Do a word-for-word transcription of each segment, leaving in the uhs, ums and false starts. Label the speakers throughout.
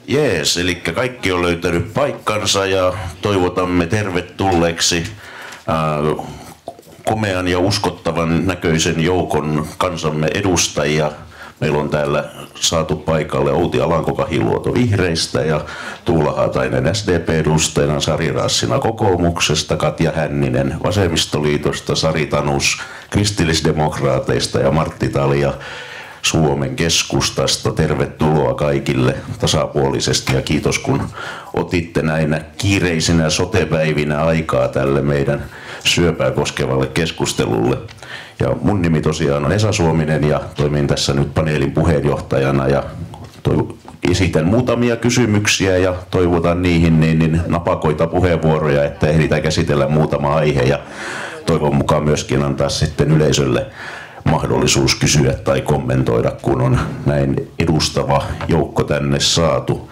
Speaker 1: Jees, eli kaikki on löytänyt paikkansa ja toivotamme tervetulleeksi äh, komean ja uskottavan näköisen joukon kansamme edustajia. Meillä on täällä saatu paikalle Outi Alanko-Kahiluoto Vihreistä ja Tuula Haatainen S D P-edustajana, Sari Raassina kokoomuksesta, Katja Hänninen Vasemmistoliitosta, Sari Tanus kristillisdemokraateista ja Martti Talja Suomen keskustasta. Tervetuloa kaikille tasapuolisesti ja kiitos kun otitte näinä kiireisinä sotepäivinä aikaa tälle meidän syöpää koskevalle keskustelulle. Ja mun nimi tosiaan on Esa Suominen ja toimin tässä nyt paneelin puheenjohtajana ja esitän muutamia kysymyksiä ja toivotan niihin niin, niin napakoita puheenvuoroja, että ehditään käsitellä muutama aihe ja toivon mukaan myöskin antaa sitten yleisölle mahdollisuus kysyä tai kommentoida, kun on näin edustava joukko tänne saatu.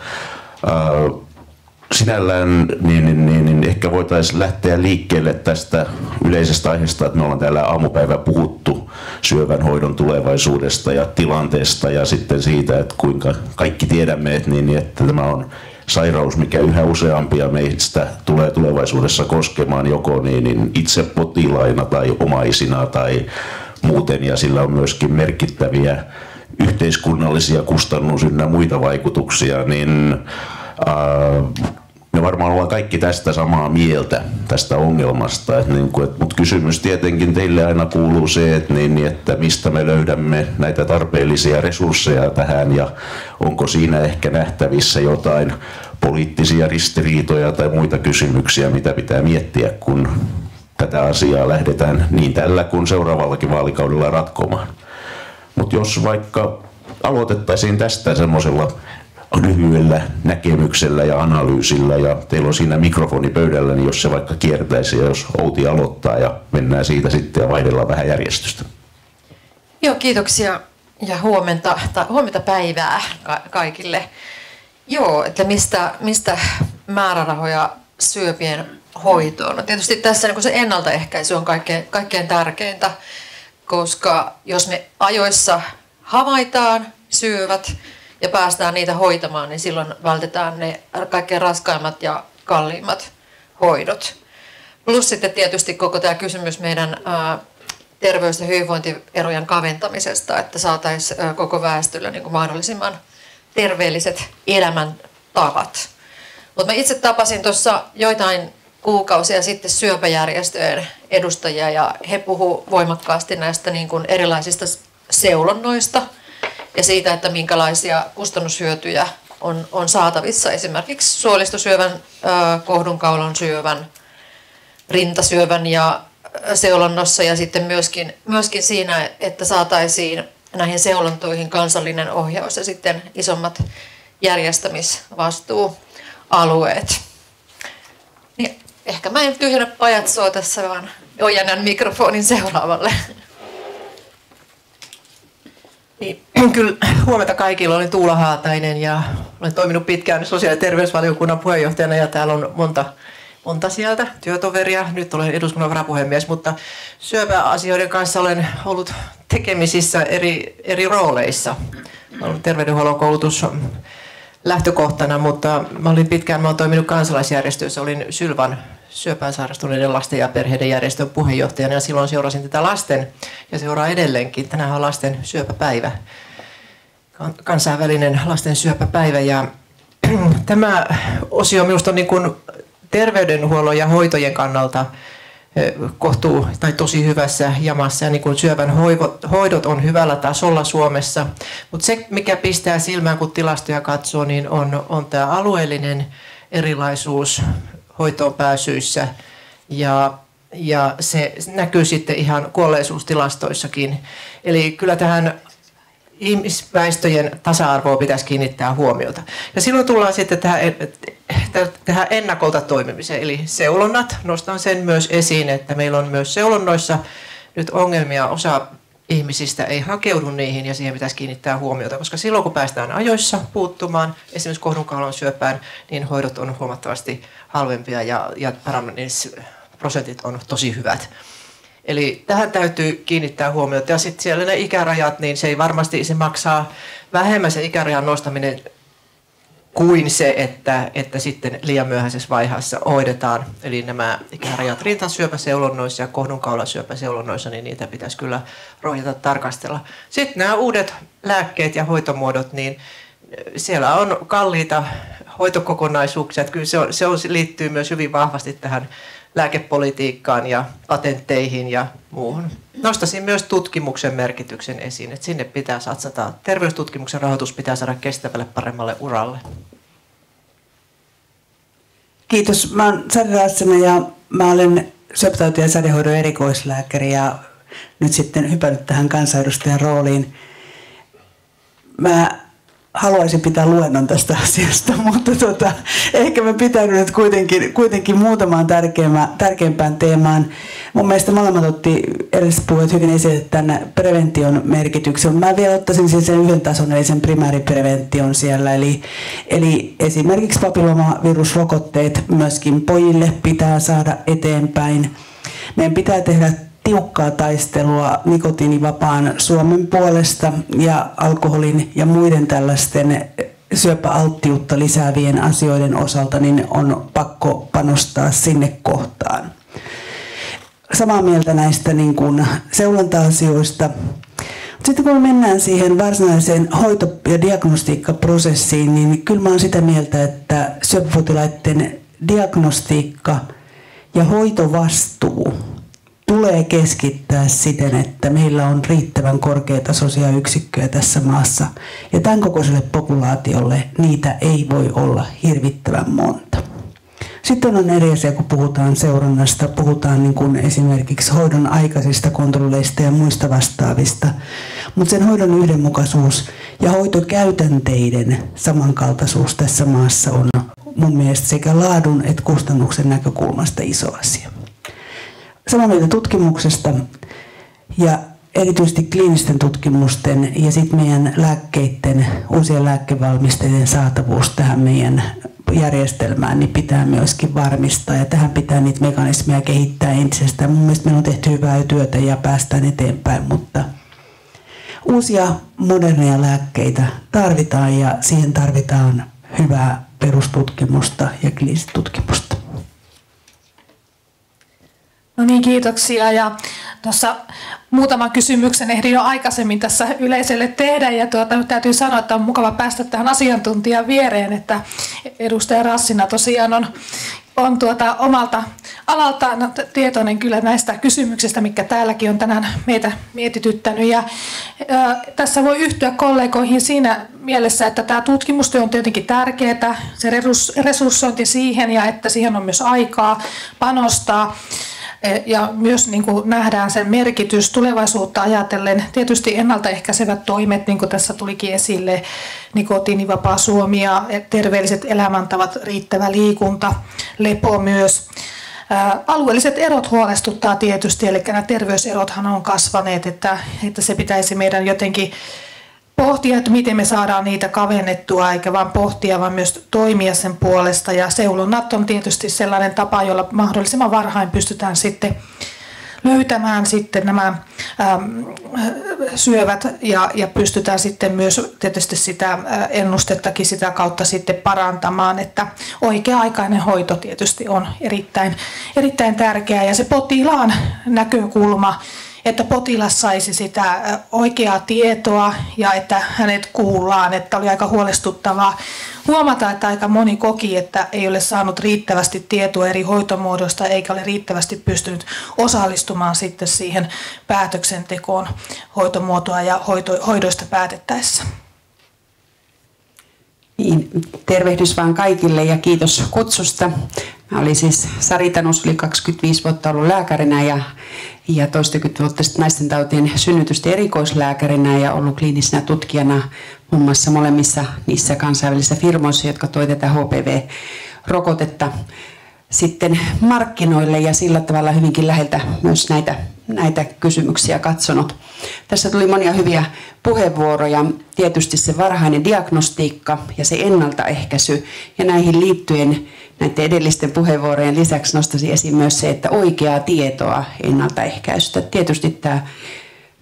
Speaker 1: Sinällään niin, niin, niin, niin ehkä voitaisiin lähteä liikkeelle tästä yleisestä aiheesta, että me ollaan täällä aamupäivä puhuttu syövän hoidon tulevaisuudesta ja tilanteesta ja sitten siitä, että kuinka kaikki tiedämme, että, niin, että tämä on sairaus, mikä yhä useampia meistä tulee tulevaisuudessa koskemaan joko niin, niin itse potilaina tai omaisina tai muuten, ja sillä on myöskin merkittäviä yhteiskunnallisia kustannus- ynnä muita vaikutuksia, niin äh, me varmaan ollaan kaikki tästä samaa mieltä, tästä ongelmasta. Et niin kuin, et, mutta kysymys tietenkin teille aina kuuluu se, että, niin, että mistä me löydämme näitä tarpeellisia resursseja tähän, ja onko siinä ehkä nähtävissä jotain poliittisia ristiriitoja tai muita kysymyksiä, mitä pitää miettiä, kun tätä asiaa lähdetään niin tällä kuin seuraavallakin vaalikaudella ratkomaan. Mutta jos vaikka aloitettaisiin tästä semmoisella lyhyellä näkemyksellä ja analyysillä, ja teillä on siinä mikrofoni pöydällä, niin jos se vaikka kiertäisi ja jos Outi aloittaa ja mennään siitä sitten ja vaihdellaan vähän järjestystä.
Speaker 2: Joo, kiitoksia ja huomenta, tai huomenta päivää ka- kaikille. Joo, että mistä, mistä määrärahoja syöpien hoitoon. No tietysti tässä niin se ennaltaehkäisy on kaikkein, kaikkein tärkeintä, koska jos me ajoissa havaitaan syövät ja päästään niitä hoitamaan, niin silloin vältetään ne kaikkein raskaimmat ja kalliimmat hoidot. Plus sitten tietysti koko tämä kysymys meidän ää, terveys- ja hyvinvointierojen kaventamisesta, että saataisiin ää, koko väestöllä niin kuin mahdollisimman terveelliset elämäntavat. Mutta mä itse tapasin tuossa joitain kuukausia sitten syöpäjärjestöjen edustajia ja he puhuivat voimakkaasti näistä niin kuin erilaisista seulonnoista ja siitä, että minkälaisia kustannushyötyjä on, on saatavissa esimerkiksi suolistosyövän, kohdunkaulan syövän, rintasyövän ja seulonnossa ja sitten myöskin, myöskin siinä, että saataisiin näihin seulontoihin kansallinen ohjaus ja sitten isommat järjestämisvastuualueet. Niin, ehkä mä en tyhjennä pajatsoa tässä, vaan ojennän mikrofonin seuraavalle.
Speaker 3: Niin, kyllä huomenta kaikilla. Olen Tuula Haatainen ja olen toiminut pitkään sosiaali- ja terveysvaliokunnan puheenjohtajana ja täällä on monta, monta sieltä työtoveria. Nyt olen eduskunnan varapuhemies, mutta syöpäasioiden kanssa olen ollut tekemisissä eri, eri rooleissa. Olen ollut terveydenhuollon koulutus lähtökohtana, mutta mä olin pitkään, mä olen toiminut kansalaisjärjestöissä, olin Sylvan syöpään sairastuneiden lasten ja perheiden järjestön puheenjohtajana ja silloin seurasin tätä lasten ja seuraa edelleenkin. Tänään on lasten syöpäpäivä, kansainvälinen lasten syöpäpäivä ja tämä osio minusta on niin kuin terveydenhuollon ja hoitojen kannalta kohtuu tai tosi hyvässä jamassa ja niin kuin syövän hoidot on hyvällä tasolla Suomessa, mutta se mikä pistää silmään kun tilastoja katsoo niin on, on tämä alueellinen erilaisuus hoitoon pääsyissä ja, ja se näkyy sitten ihan kuolleisuustilastoissakin. Eli kyllä tähän ihmisväestöjen tasa-arvoon pitäisi kiinnittää huomiota. Ja silloin tullaan sitten tähän, tähän ennakolta toimimiseen, eli seulonnat. Nostan sen myös esiin, että meillä on myös seulonnoissa nyt ongelmia. Osa ihmisistä ei hakeudu niihin ja siihen pitäisi kiinnittää huomiota, koska silloin kun päästään ajoissa puuttumaan, esimerkiksi kohdunkaulan syöpään, niin hoidot on huomattavasti halvempia ja, ja paranemisprosentit on tosi hyvät. Eli tähän täytyy kiinnittää huomiota. Ja sitten siellä ne ikärajat, niin se ei varmasti se maksaa vähemmän se ikärajan nostaminen kuin se, että, että sitten liian myöhäisessä vaiheessa hoidetaan. Eli nämä ikärajat rintasyöpäseulonnoissa ja kohdunkaulasyöpäseulonnoissa, niin niitä pitäisi kyllä rohjata tarkastella. Sitten nämä uudet lääkkeet ja hoitomuodot, niin siellä on kalliita hoitokokonaisuuksia. Että kyllä se, on, se on, liittyy myös hyvin vahvasti tähän lääkepolitiikkaan ja patentteihin ja muuhun. Nostaisin myös tutkimuksen merkityksen esiin, että sinne pitää satsata. Terveystutkimuksen rahoitus pitää saada kestävälle paremmalle uralle.
Speaker 4: Kiitos. Mä oon Sari Raassina ja mä olen syöpätauti- ja sädehoidon erikoislääkäri ja nyt sitten hypännyt tähän kansanedustajan rooliin. Mä haluaisin pitää luennon tästä asiasta, mutta tota, ehkä mä pitäydyn nyt kuitenkin, kuitenkin muutamaan tärkeimpään teemaan. Mun mielestä molemmat otti edelliset puhujat hyvin esille tämän prevention merkityksen. Mä vielä ottaisin siis sen yhden tason, eli sen primääriprevention siellä. Eli, eli esimerkiksi papilloomavirusrokotteet myöskin pojille pitää saada eteenpäin. Meidän pitää tehdä tiukkaa taistelua nikotiinivapaan Suomen puolesta ja alkoholin ja muiden tällaisten syöpäalttiutta lisäävien asioiden osalta niin on pakko panostaa sinne kohtaan. Samaa mieltä näistä niin kuin seulonta-asioista. Sitten kun mennään siihen varsinaiseen hoito- ja diagnostiikkaprosessiin, niin kyllä mä olen sitä mieltä, että syöpäpotilaiden diagnostiikka ja hoitovastuu tulee keskittää siten, että meillä on riittävän korkeatasoisia yksikköjä tässä maassa. Ja tämän kokoiselle populaatiolle niitä ei voi olla hirvittävän monta. Sitten on eri asia, kun puhutaan seurannasta, puhutaan niin kuin esimerkiksi hoidon aikaisista kontrolleista ja muista vastaavista. Mutta sen hoidon yhdenmukaisuus ja hoitokäytänteiden samankaltaisuus tässä maassa on mun mielestä sekä laadun että kustannuksen näkökulmasta iso asia. Samaa mieltä tutkimuksesta ja erityisesti kliinisten tutkimusten ja sitten meidän lääkkeiden, uusien lääkevalmisteiden saatavuus tähän meidän järjestelmään niin pitää myöskin varmistaa ja tähän pitää niitä mekanismeja kehittää entisestään. Mun mielestä meillä on tehty hyvää työtä ja päästään eteenpäin, mutta uusia moderneja lääkkeitä tarvitaan ja siihen tarvitaan hyvää perustutkimusta ja kliinistä tutkimusta.
Speaker 5: No niin, kiitoksia. Ja tuossa muutaman kysymyksen ehdin jo aikaisemmin tässä yleisölle tehdä. Ja tuota, täytyy sanoa, että on mukava päästä tähän asiantuntijan viereen, että edustaja Raassina tosiaan on, on tuota omalta alaltaan tietoinen kyllä näistä kysymyksistä, mitkä täälläkin on tänään meitä mietityttänyt. Ja, ää, tässä voi yhtyä kollegoihin siinä mielessä, että tämä tutkimustyö on tietenkin tärkeää, se resurssointi siihen ja että siihen on myös aikaa panostaa. Ja myös niin kuin nähdään sen merkitys tulevaisuutta ajatellen. Tietysti ennaltaehkäisevät toimet, niin kuin tässä tulikin esille, nikotiinivapaa Suomi ja terveelliset elämäntavat, riittävä liikunta, lepo myös. Ää, alueelliset erot huolestuttaa tietysti, eli nämä terveyserothan on kasvaneet, että, että se pitäisi meidän jotenkin pohtia, että miten me saadaan niitä kavennettua, eikä vain pohtia, vaan myös toimia sen puolesta. Ja seulonnat on tietysti sellainen tapa, jolla mahdollisimman varhain pystytään sitten löytämään sitten nämä äm, syövät ja, ja pystytään sitten myös tietysti sitä ennustettakin sitä kautta sitten parantamaan, että oikea-aikainen hoito tietysti on erittäin, erittäin tärkeää ja se potilaan näkökulma, että potilas saisi sitä oikeaa tietoa ja että hänet kuullaan, että oli aika huolestuttavaa huomata, että aika moni koki, että ei ole saanut riittävästi tietoa eri hoitomuodoista eikä ole riittävästi pystynyt osallistumaan sitten siihen päätöksentekoon hoitomuotoa ja hoito, hoidoista päätettäessä.
Speaker 6: Niin, tervehdys vaan kaikille ja kiitos kutsusta. Mä olin siis Sari Tanus, oli kaksikymmentäviisi vuotta ollut lääkärinä ja, ja toistakymmentä vuotta sitten naisten tautien synnytysten erikoislääkärinä ja ollut kliinisenä tutkijana muun muassa molemmissa niissä kansainvälisissä firmoissa, jotka toi tätä H P V-rokotetta sitten markkinoille ja sillä tavalla hyvinkin läheltä myös näitä, näitä kysymyksiä katsonut. Tässä tuli monia hyviä puheenvuoroja. Tietysti se varhainen diagnostiikka ja se ennaltaehkäisy ja näihin liittyen näiden edellisten puheenvuorojen lisäksi nostaisin esiin myös se, että oikeaa tietoa ennaltaehkäisystä. Tietysti tämä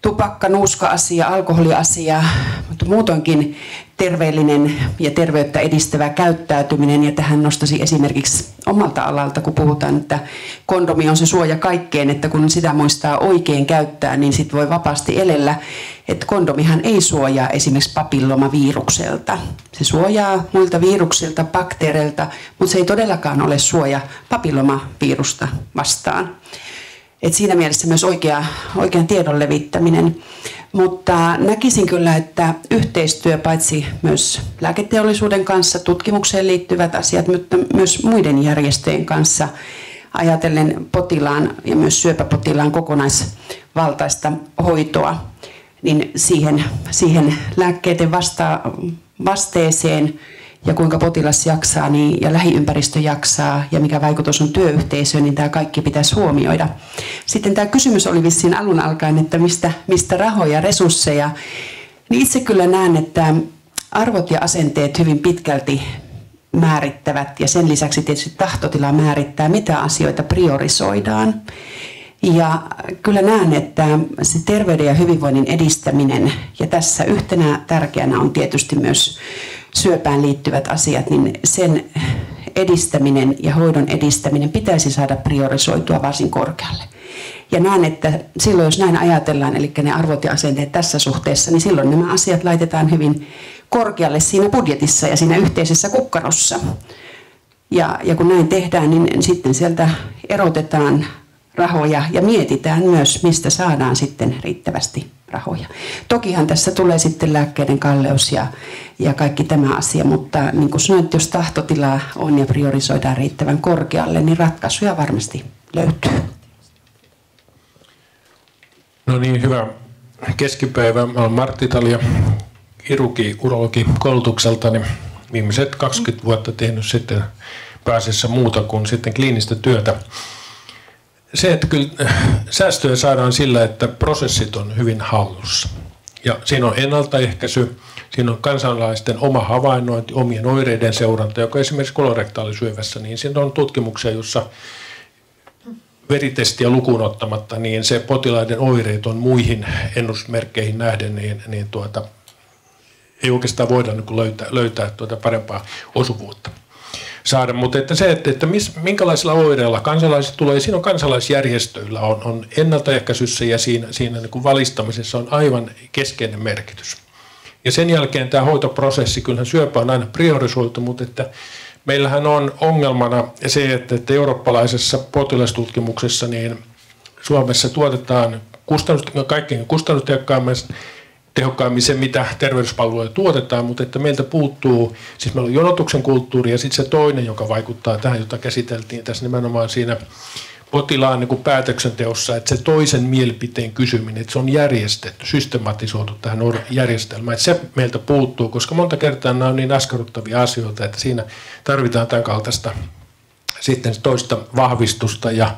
Speaker 6: tupakka, nuuska-asia, alkoholiasia, mutta muutoinkin terveellinen ja terveyttä edistävä käyttäytyminen. Ja tähän nostaisin esimerkiksi omalta alalta, kun puhutaan, että kondomi on se suoja kaikkeen, että kun sitä muistaa oikein käyttää, niin sit voi vapaasti elellä. Että kondomihan ei suojaa esimerkiksi papillomavirukselta. Se suojaa muilta viruksilta, bakteereilta, mutta se ei todellakaan ole suoja papillomavirusta vastaan. Et siinä mielessä myös oikea, oikean tiedon levittäminen. Mutta näkisin kyllä, että yhteistyö paitsi myös lääketeollisuuden kanssa, tutkimukseen liittyvät asiat, mutta myös muiden järjestöjen kanssa ajatellen potilaan ja myös syöpäpotilaan kokonaisvaltaista hoitoa, niin siihen, siihen lääkkeiden vasta, vasteeseen ja kuinka potilas jaksaa niin, ja lähiympäristö jaksaa ja mikä vaikutus on työyhteisöön, niin tämä kaikki pitäisi huomioida. Sitten tämä kysymys oli vissiin alun alkaen, että mistä, mistä rahoja, resursseja. Niin itse kyllä näen, että arvot ja asenteet hyvin pitkälti määrittävät ja sen lisäksi tietysti tahtotila määrittää, mitä asioita priorisoidaan. Ja kyllä näen, että se terveyden ja hyvinvoinnin edistäminen ja tässä yhtenä tärkeänä on tietysti myös syöpään liittyvät asiat, niin sen edistäminen ja hoidon edistäminen pitäisi saada priorisoitua varsin korkealle. Ja näen, että silloin jos näin ajatellaan, eli ne arvot ja asenteet tässä suhteessa, niin silloin nämä asiat laitetaan hyvin korkealle siinä budjetissa ja siinä yhteisessä kukkarossa. Ja, ja kun näin tehdään, niin sitten sieltä erotetaan rahoja ja mietitään myös, mistä saadaan sitten riittävästi rahoja. Tokihan tässä tulee sitten lääkkeiden kalleus ja, ja kaikki tämä asia, mutta niin kuin sanoin, jos tahtotilaa on ja priorisoidaan riittävän korkealle, niin ratkaisuja varmasti löytyy.
Speaker 7: No niin, hyvä keskipäivä. Mä olen Martti Talja, kirurgi, urologi koulutukseltani. Viimeiset kaksikymmentä vuotta tehnyt sitten pääasiassa muuta kuin sitten kliinistä työtä. Se, että kyllä säästöjä saadaan sillä, että prosessit on hyvin hallussa. Ja siinä on ennaltaehkäisy, siinä on kansalaisten oma havainnointi, omien oireiden seuranta, joka esimerkiksi kolorektaalisyövässä, niin siinä on tutkimuksia, jossa veritestiä lukuun ottamatta, niin se potilaiden oireet on muihin ennusmerkkeihin nähden, niin, niin tuota, ei oikeastaan voida niin löytää, löytää tuota parempaa osuvuutta saada. Mutta että se, että, että mis, minkälaisilla oireilla kansalaiset tulee, siinä on kansalaisjärjestöillä on, on ennaltaehkäisyssä ja siinä, siinä niin kuin valistamisessa on aivan keskeinen merkitys. Ja sen jälkeen tämä hoitoprosessi, kyllähän syöpä on aina priorisoitu, mutta että meillähän on ongelmana se, että, että eurooppalaisessa potilastutkimuksessa niin Suomessa tuotetaan kustannus, kaikkein kustannustehokkaammin tehokkaammin se, mitä terveyspalveluja tuotetaan, mutta että meiltä puuttuu, siis meillä on jonotuksen kulttuuri ja sitten se toinen, joka vaikuttaa tähän, jota käsiteltiin tässä nimenomaan siinä potilaan niin kuin päätöksenteossa, että se toisen mielipiteen kysyminen, että se on järjestetty, systematisoitu tähän järjestelmään, että se meiltä puuttuu, koska monta kertaa nämä on niin askarruttavia asioita, että siinä tarvitaan tämän kaltaista sitten toista vahvistusta ja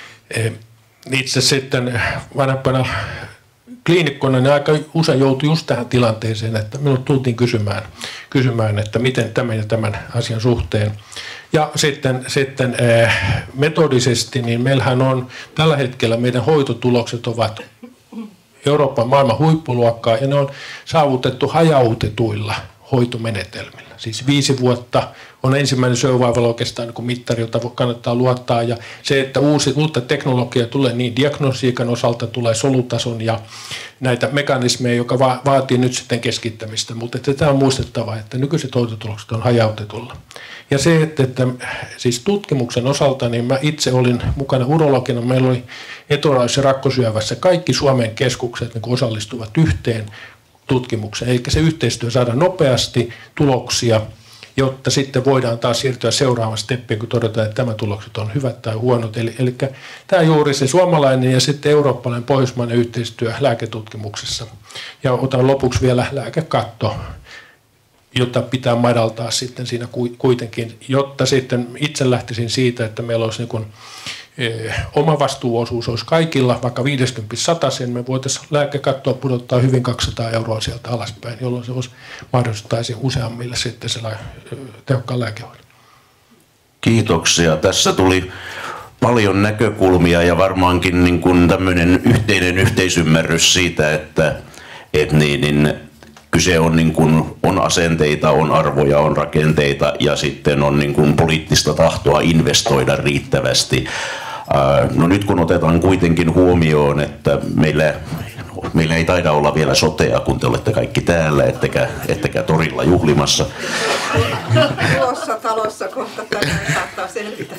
Speaker 7: itse sitten vanhempana kliinikkona niin aika usein joutui just tähän tilanteeseen, että minut tultiin kysymään, kysymään, että miten tämän ja tämän asian suhteen. Ja sitten, sitten eh, metodisesti, niin meillähän on tällä hetkellä meidän hoitotulokset ovat Euroopan maailman huippuluokkaa ja ne on saavutettu hajautetuilla hoitomenetelmillä. Siis viisi vuotta on ensimmäinen survival oikeastaan niin kuin mittari, jota kannattaa luottaa. Ja se, että uusi, uutta teknologiaa tulee niin diagnostiikan osalta, tulee solutason ja näitä mekanismeja, joka va- vaatii nyt sitten keskittämistä. Mutta että tämä on muistettava, että nykyiset hoitotulokset on hajautetulla. Ja se, että, että siis tutkimuksen osalta, niin mä itse olin mukana urologina. Meillä oli eturauhassa ja rakkosyövässä kaikki Suomen keskukset niin osallistuvat yhteen tutkimukseen. Eli se yhteistyö saada nopeasti tuloksia, jotta sitten voidaan taas siirtyä seuraavaan steppiin, kun todetaan, että tämä tulokset on hyvät tai huonot. Eli, eli tämä juuri se suomalainen ja sitten eurooppalainen pohjoismainen yhteistyö lääketutkimuksessa. Ja otan lopuksi vielä lääkekatto, jota pitää madaltaa sitten siinä kuitenkin, jotta sitten itse lähtisin siitä, että meillä olisi niin kuin oma vastuuosuus olisi kaikilla, vaikka viisikymmentä satasen, me voitaisiin lääkekattoa pudottaa hyvin kaksisataa euroa sieltä alaspäin, jolloin se olisi mahdollistaisi useammille sitten sellainen tehokkaan lääkehoidon.
Speaker 1: Kiitoksia. Tässä tuli paljon näkökulmia ja varmaankin niin kuin tämmöinen yhteinen yhteisymmärrys siitä, että et niin, niin kyse on, niin kuin, on asenteita, on arvoja, on rakenteita ja sitten on niin kuin poliittista tahtoa investoida riittävästi. No nyt kun otetaan kuitenkin huomioon, että meillä, meillä ei taida olla vielä sotea, kun te olette kaikki täällä, ettekä, ettekä torilla juhlimassa.
Speaker 8: Tuossa talossa kohta tänään saattaa selvitä.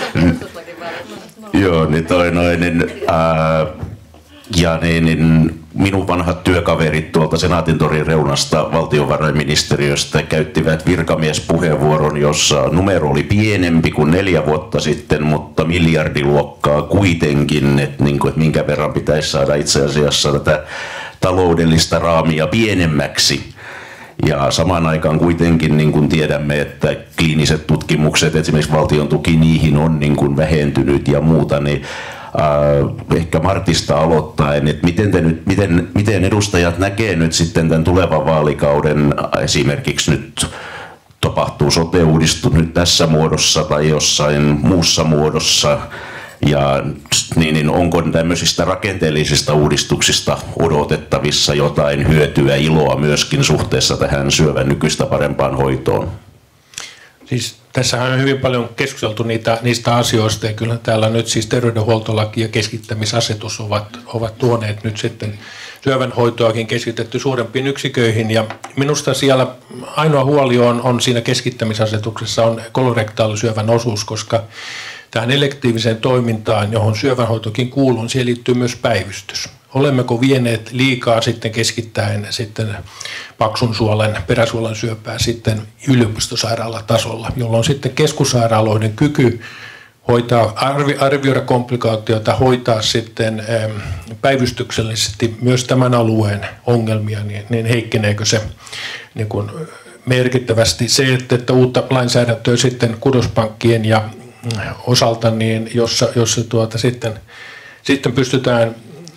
Speaker 1: Joo, niin toi noin, niin, ää, ja niin, niin minun vanhat työkaverit tuolta Senaatintorin reunasta valtiovarainministeriöstä käyttivät virkamiespuheenvuoron, jossa numero oli pienempi kuin neljä vuotta sitten, mutta miljardiluokkaa kuitenkin, että, niin kuin, että minkä verran pitäisi saada itse asiassa tätä taloudellista raamia pienemmäksi. Ja samaan aikaan kuitenkin niin kuin tiedämme, että kliiniset tutkimukset, esimerkiksi valtion tuki niihin on niin kuin vähentynyt ja muuta, niin äh, ehkä Martista aloittaen, että miten, te nyt, miten, miten edustajat näkee nyt sitten tämän tulevan vaalikauden, esimerkiksi nyt tapahtuu sote-uudistus nyt tässä muodossa tai jossain muussa muodossa, ja niin, niin onko tämmöisistä rakenteellisista uudistuksista odotettavissa jotain hyötyä, iloa myöskin suhteessa tähän syövän nykyistä parempaan hoitoon?
Speaker 7: Siis tässähän on hyvin paljon keskusteltu niitä, niistä asioista ja kyllä täällä nyt siis terveydenhuoltolaki ja keskittämisasetus ovat, ovat tuoneet nyt sitten syövänhoitoakin keskitetty suurempiin yksiköihin ja minusta siellä ainoa huoli on, on siinä keskittämisasetuksessa on kolorektaalisyövän osuus, koska tähän elektiiviseen toimintaan, johon syövänhoitokin kuuluu, siihen liittyy myös päivystys. Olemmeko vieneet liikaa sitten keskittäen sitten paksun suolen, peräsuolen syöpää sitten yliopistosairaalatasolla, jolloin sitten keskussairaaloiden kyky hoitaa, arvi, arvioida komplikaatioita, hoitaa sitten äm, päivystyksellisesti myös tämän alueen ongelmia, niin, niin heikkeneekö se niin kuin merkittävästi. Se, että, että uutta lainsäädäntöä sitten kudospankkien ja osalta, niin jossa, jossa tuota sitten, sitten pystytään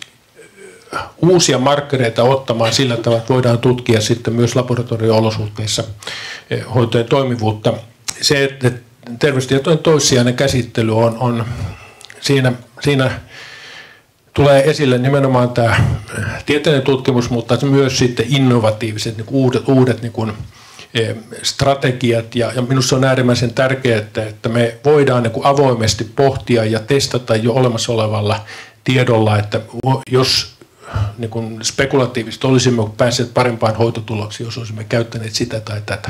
Speaker 7: uusia markkereita ottamaan sillä tavalla, että voidaan tutkia sitten myös laboratorio-olosuhteissa hoitojen toimivuutta. Se, että terveystietojen toissijainen käsittely on, on siinä, siinä tulee esille nimenomaan tämä tieteellinen tutkimus, mutta myös sitten innovatiiviset niin uudet, uudet niin kuin strategiat ja, ja minusta on äärimmäisen tärkeää, että, että me voidaan niin kuin avoimesti pohtia ja testata jo olemassa olevalla tiedolla, että jos niin kuin spekulatiivisesti olisimme päässeet parempaan hoitotuloksiin, jos olisimme käyttäneet sitä tai tätä.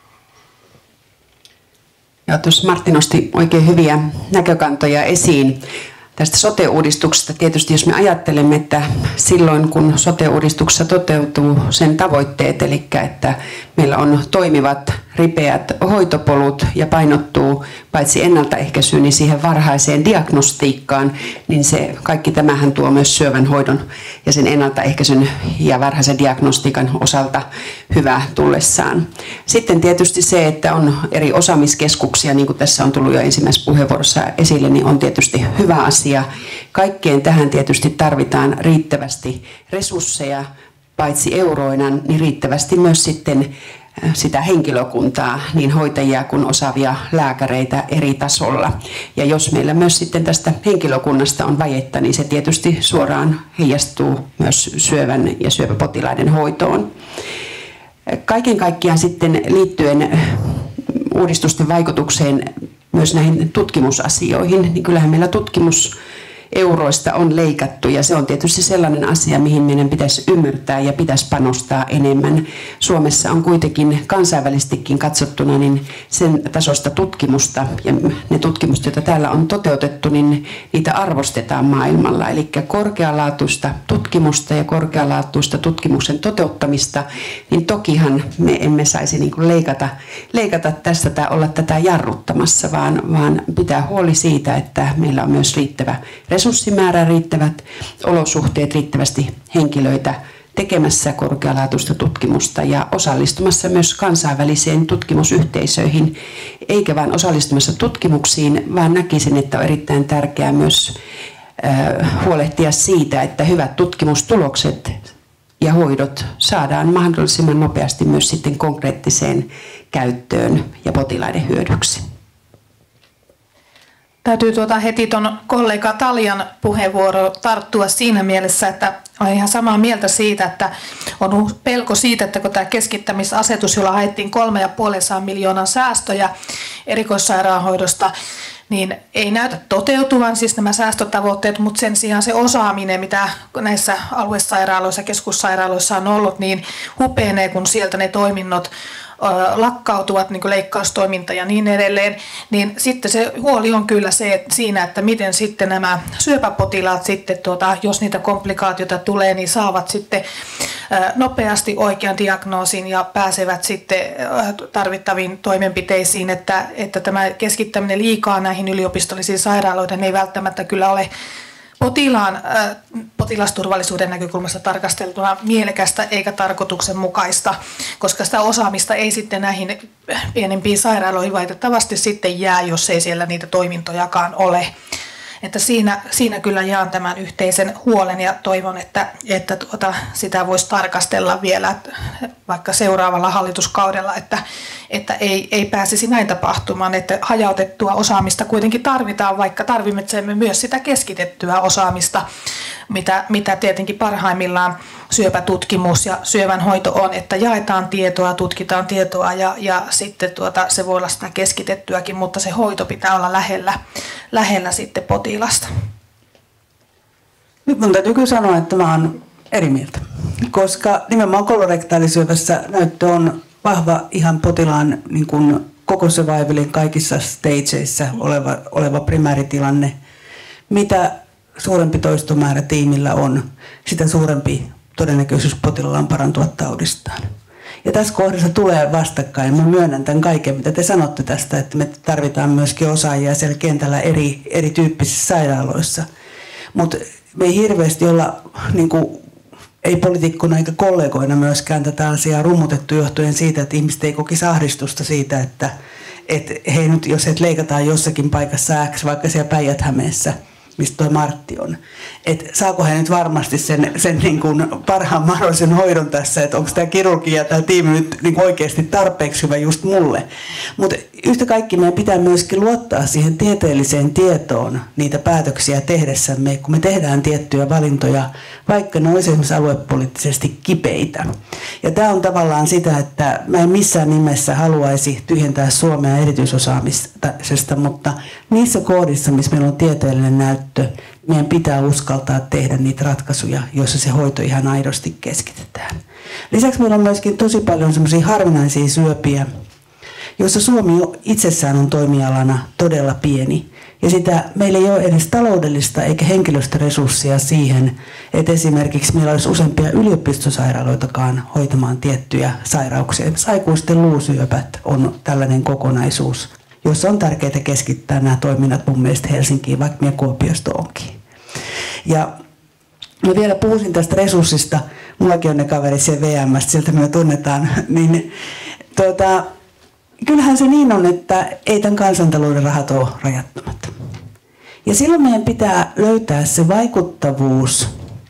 Speaker 6: Ja tuossa Martti nosti oikein hyviä näkökantoja esiin tästä sote-uudistuksesta. Tietysti jos me ajattelemme, että silloin kun sote-uudistuksessa toteutuu sen tavoitteet, eli että meillä on toimivat, ripeät hoitopolut ja painottuu paitsi ennaltaehkäisyyn, niin siihen varhaiseen diagnostiikkaan, niin se kaikki tämähän tuo myös syövän hoidon ja sen ennaltaehkäisyn ja varhaisen diagnostiikan osalta hyvää tullessaan. Sitten tietysti se, että on eri osaamiskeskuksia, niin kuin tässä on tullut jo ensimmäisessä puheenvuorossa esille, niin on tietysti hyvä asia. Kaikkeen tähän tietysti tarvitaan riittävästi resursseja, paitsi euroina, niin riittävästi myös sitten sitä henkilökuntaa, niin hoitajia kuin osaavia lääkäreitä eri tasolla. Ja jos meillä myös sitten tästä henkilökunnasta on vajetta, niin se tietysti suoraan heijastuu myös syövän ja syöpäpotilaiden hoitoon. Kaiken kaikkiaan sitten liittyen uudistusten vaikutukseen myös näihin tutkimusasioihin, niin kyllähän meillä tutkimus euroista on leikattu ja se on tietysti sellainen asia, mihin meidän pitäisi ymmärtää ja pitäisi panostaa enemmän. Suomessa on kuitenkin kansainvälisestikin katsottuna niin sen tasosta tutkimusta ja ne tutkimukset, joita täällä on toteutettu, niin niitä arvostetaan maailmalla. Eli korkealaatuista tutkimusta ja korkealaatuista tutkimuksen toteuttamista, niin tokihan me emme saisi niin kuin leikata, leikata tästä tai olla tätä jarruttamassa, vaan, vaan pitää huoli siitä, että meillä on myös riittävä resurssimäärä, riittävät olosuhteet, riittävästi henkilöitä tekemässä korkealaatuista tutkimusta ja osallistumassa myös kansainväliseen tutkimusyhteisöihin, eikä vain osallistumassa tutkimuksiin, vaan näkisin, että on erittäin tärkeää myös huolehtia siitä, että hyvät tutkimustulokset ja hoidot saadaan mahdollisimman nopeasti myös sitten konkreettiseen käyttöön ja potilaiden hyödyksi.
Speaker 5: Täytyy tuota heti tuon kollega Taljan puheenvuoro tarttua siinä mielessä, että olen ihan samaa mieltä siitä, että on pelko siitä, että kun tämä keskittämisasetus, jolla haettiin kolme ja puolisataa miljoonan säästöjä erikoissairaanhoidosta, niin ei näytä toteutuvan siis nämä säästötavoitteet, mutta sen sijaan se osaaminen, mitä näissä aluesairaaloissa ja keskussairaaloissa on ollut, niin hupenee, kun sieltä ne toiminnot lakkautuvat, niin kuin leikkaustoiminta ja niin edelleen, niin sitten se huoli on kyllä se, että siinä, että miten sitten nämä syöpäpotilaat sitten, tuota, jos niitä komplikaatioita tulee, niin saavat sitten nopeasti oikean diagnoosin ja pääsevät sitten tarvittaviin toimenpiteisiin, että, että tämä keskittäminen liikaa näihin yliopistollisiin sairaaloihin ei välttämättä kyllä ole potilaan äh, potilasturvallisuuden näkökulmasta tarkasteltuna mielekästä eikä tarkoituksenmukaista, koska sitä osaamista ei sitten näihin pienempiin sairaaloihin valitettavasti sitten jää, jos ei siellä niitä toimintojakaan ole. Että siinä, siinä kyllä jaan tämän yhteisen huolen ja toivon, että, että tuota, sitä voisi tarkastella vielä vaikka seuraavalla hallituskaudella, että, että ei, ei pääsisi näin tapahtumaan, että hajautettua osaamista kuitenkin tarvitaan, vaikka tarvitsemme myös sitä keskitettyä osaamista, mitä, mitä tietenkin parhaimmillaan syöpätutkimus ja syövänhoito on, että jaetaan tietoa, tutkitaan tietoa ja, ja sitten tuota, se voi olla sitä keskitettyäkin, mutta se hoito pitää olla lähellä, lähellä sitten potilasta.
Speaker 4: Nyt mun täytyy kyllä sanoa, että mä oon eri mieltä, koska nimenomaan kolorektaalisyövässä näyttö on vahva ihan potilaan niin kuin koko survivalin kaikissa stageissa oleva, oleva primääritilanne. Mitä suurempi toistomäärä tiimillä on, sitä suurempi todennäköisyys potilaalla on parantua taudistaan. Ja tässä kohdassa tulee vastakkain. Mä myönnän tämän kaiken, mitä te sanotte tästä, että me tarvitaan myöskin osaajia siellä kentällä eri, erityyppisissä sairaaloissa. Mutta me ei hirveästi olla, niin kuin, ei poliitikkona eikä kollegoina myöskään tätä asiaa rummutettu johtuen siitä, että ihmiset ei kokisi ahdistusta siitä, että et, hei nyt jos et leikataan jossakin paikassa X, vaikka siellä Päijät-Hämeessä, mistä tuo Martti on. Että saako hän nyt varmasti sen, sen niin kuin parhaan mahdollisen hoidon tässä, että onko tämä kirurgia ja tämä tiimi nyt niin oikeasti tarpeeksi hyvä just mulle. Mutta yhtä kaikki meidän pitää myöskin luottaa siihen tieteelliseen tietoon niitä päätöksiä tehdessämme, kun me tehdään tiettyjä valintoja, vaikka ne olisi esimerkiksi aluepoliittisesti kipeitä. Ja tämä on tavallaan sitä, että mä en missään nimessä haluaisi tyhjentää Suomea erityisosaamisesta, mutta niissä kohdissa, missä meillä on tieteellinen näyttö, meidän pitää uskaltaa tehdä niitä ratkaisuja, joissa se hoito ihan aidosti keskitetään. Lisäksi meillä on myöskin tosi paljon semmoisia harvinaisia syöpiä, joissa Suomi itsessään on toimialana todella pieni. Ja sitä meillä ei ole edes taloudellista eikä henkilöstöresursseja siihen, että esimerkiksi meillä olisi useampia yliopistosairaaloitakaan hoitamaan tiettyjä sairauksia. Aikuisten luusyöpät on tällainen kokonaisuus, jossa on tärkeää keskittää nämä toiminnat mun mielestä Helsinkiin, vaikka minä Kuopiosta onkin. Ja mä vielä puhuisin tästä resurssista, mullakin on ne kaverit siellä V M:stä, sieltä me tunnetaan, niin tuota, kyllähän se niin on, että ei tämän kansantalouden rahat ole rajattomat. Ja silloin meidän pitää löytää se vaikuttavuus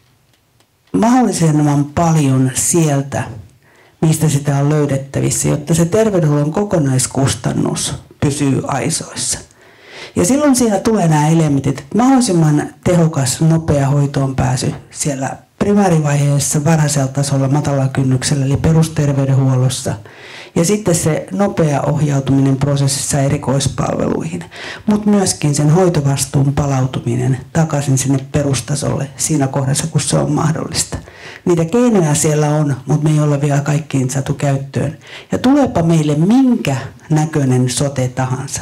Speaker 4: mahdollisimman paljon sieltä, mistä sitä on löydettävissä, jotta se terveydenhuollon kokonaiskustannus pysyy aisoissa. Ja silloin siinä tulee nämä elementit, että mahdollisimman tehokas, nopea hoitoon pääsy siellä primäärivaiheessa, varhaisella tasolla, matalalla kynnyksellä, eli perusterveydenhuollossa. Ja sitten se nopea ohjautuminen prosessissa erikoispalveluihin, mutta myöskin sen hoitovastuun palautuminen takaisin sinne perustasolle siinä kohdassa, kun se on mahdollista. Niitä keinoja siellä on, mutta me ei olla vielä kaikkiin saatu käyttöön. Ja tuleepa meille minkä näköinen sote tahansa,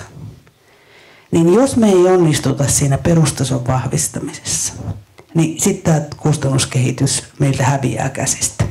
Speaker 4: niin jos me ei onnistuta siinä perustason vahvistamisessa, niin sitten tämä kustannuskehitys meiltä häviää käsistä.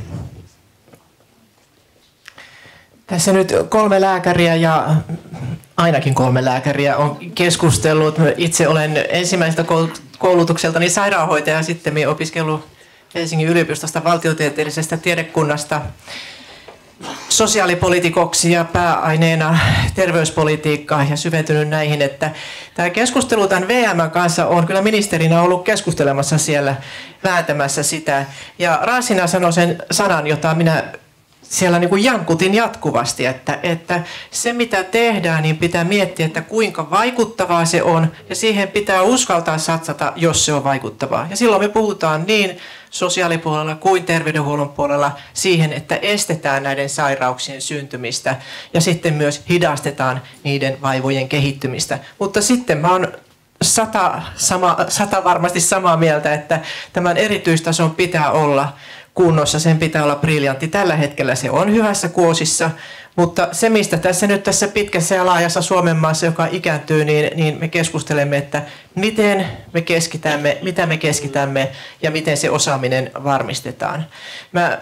Speaker 3: Tässä nyt kolme lääkäriä ja ainakin kolme lääkäriä on keskustellut. Itse olen ensimmäisestä koulutukseltani sairaanhoitaja ja sitten opiskellut Helsingin yliopistosta valtiotieteellisestä tiedekunnasta sosiaalipoliitikoksi ja pääaineena terveyspolitiikkaa ja syventynyt näihin, että tämä keskustelu tämän V M:n kanssa on kyllä ministerinä ollut keskustelemassa siellä vääntämässä sitä. Ja Raasina sanoi sen sanan, jota minä siellä niin kuin jankutin jatkuvasti, että, että se mitä tehdään, niin pitää miettiä, että kuinka vaikuttavaa se on ja siihen pitää uskaltaa satsata, jos se on vaikuttavaa. Ja silloin me puhutaan niin sosiaalipuolella kuin terveydenhuollon puolella siihen, että estetään näiden sairauksien syntymistä ja sitten myös hidastetaan niiden vaivojen kehittymistä. Mutta sitten mä oon sata, sama, sata varmasti samaa mieltä, että tämän erityistason pitää olla kunnossa, sen pitää olla briljantti. Tällä hetkellä se on hyvässä kuosissa, mutta se mistä tässä nyt tässä pitkässä ja laajassa Suomen maassa, joka ikääntyy, niin, niin me keskustelemme, että miten me keskitämme, mitä me keskitämme ja miten se osaaminen varmistetaan. Mä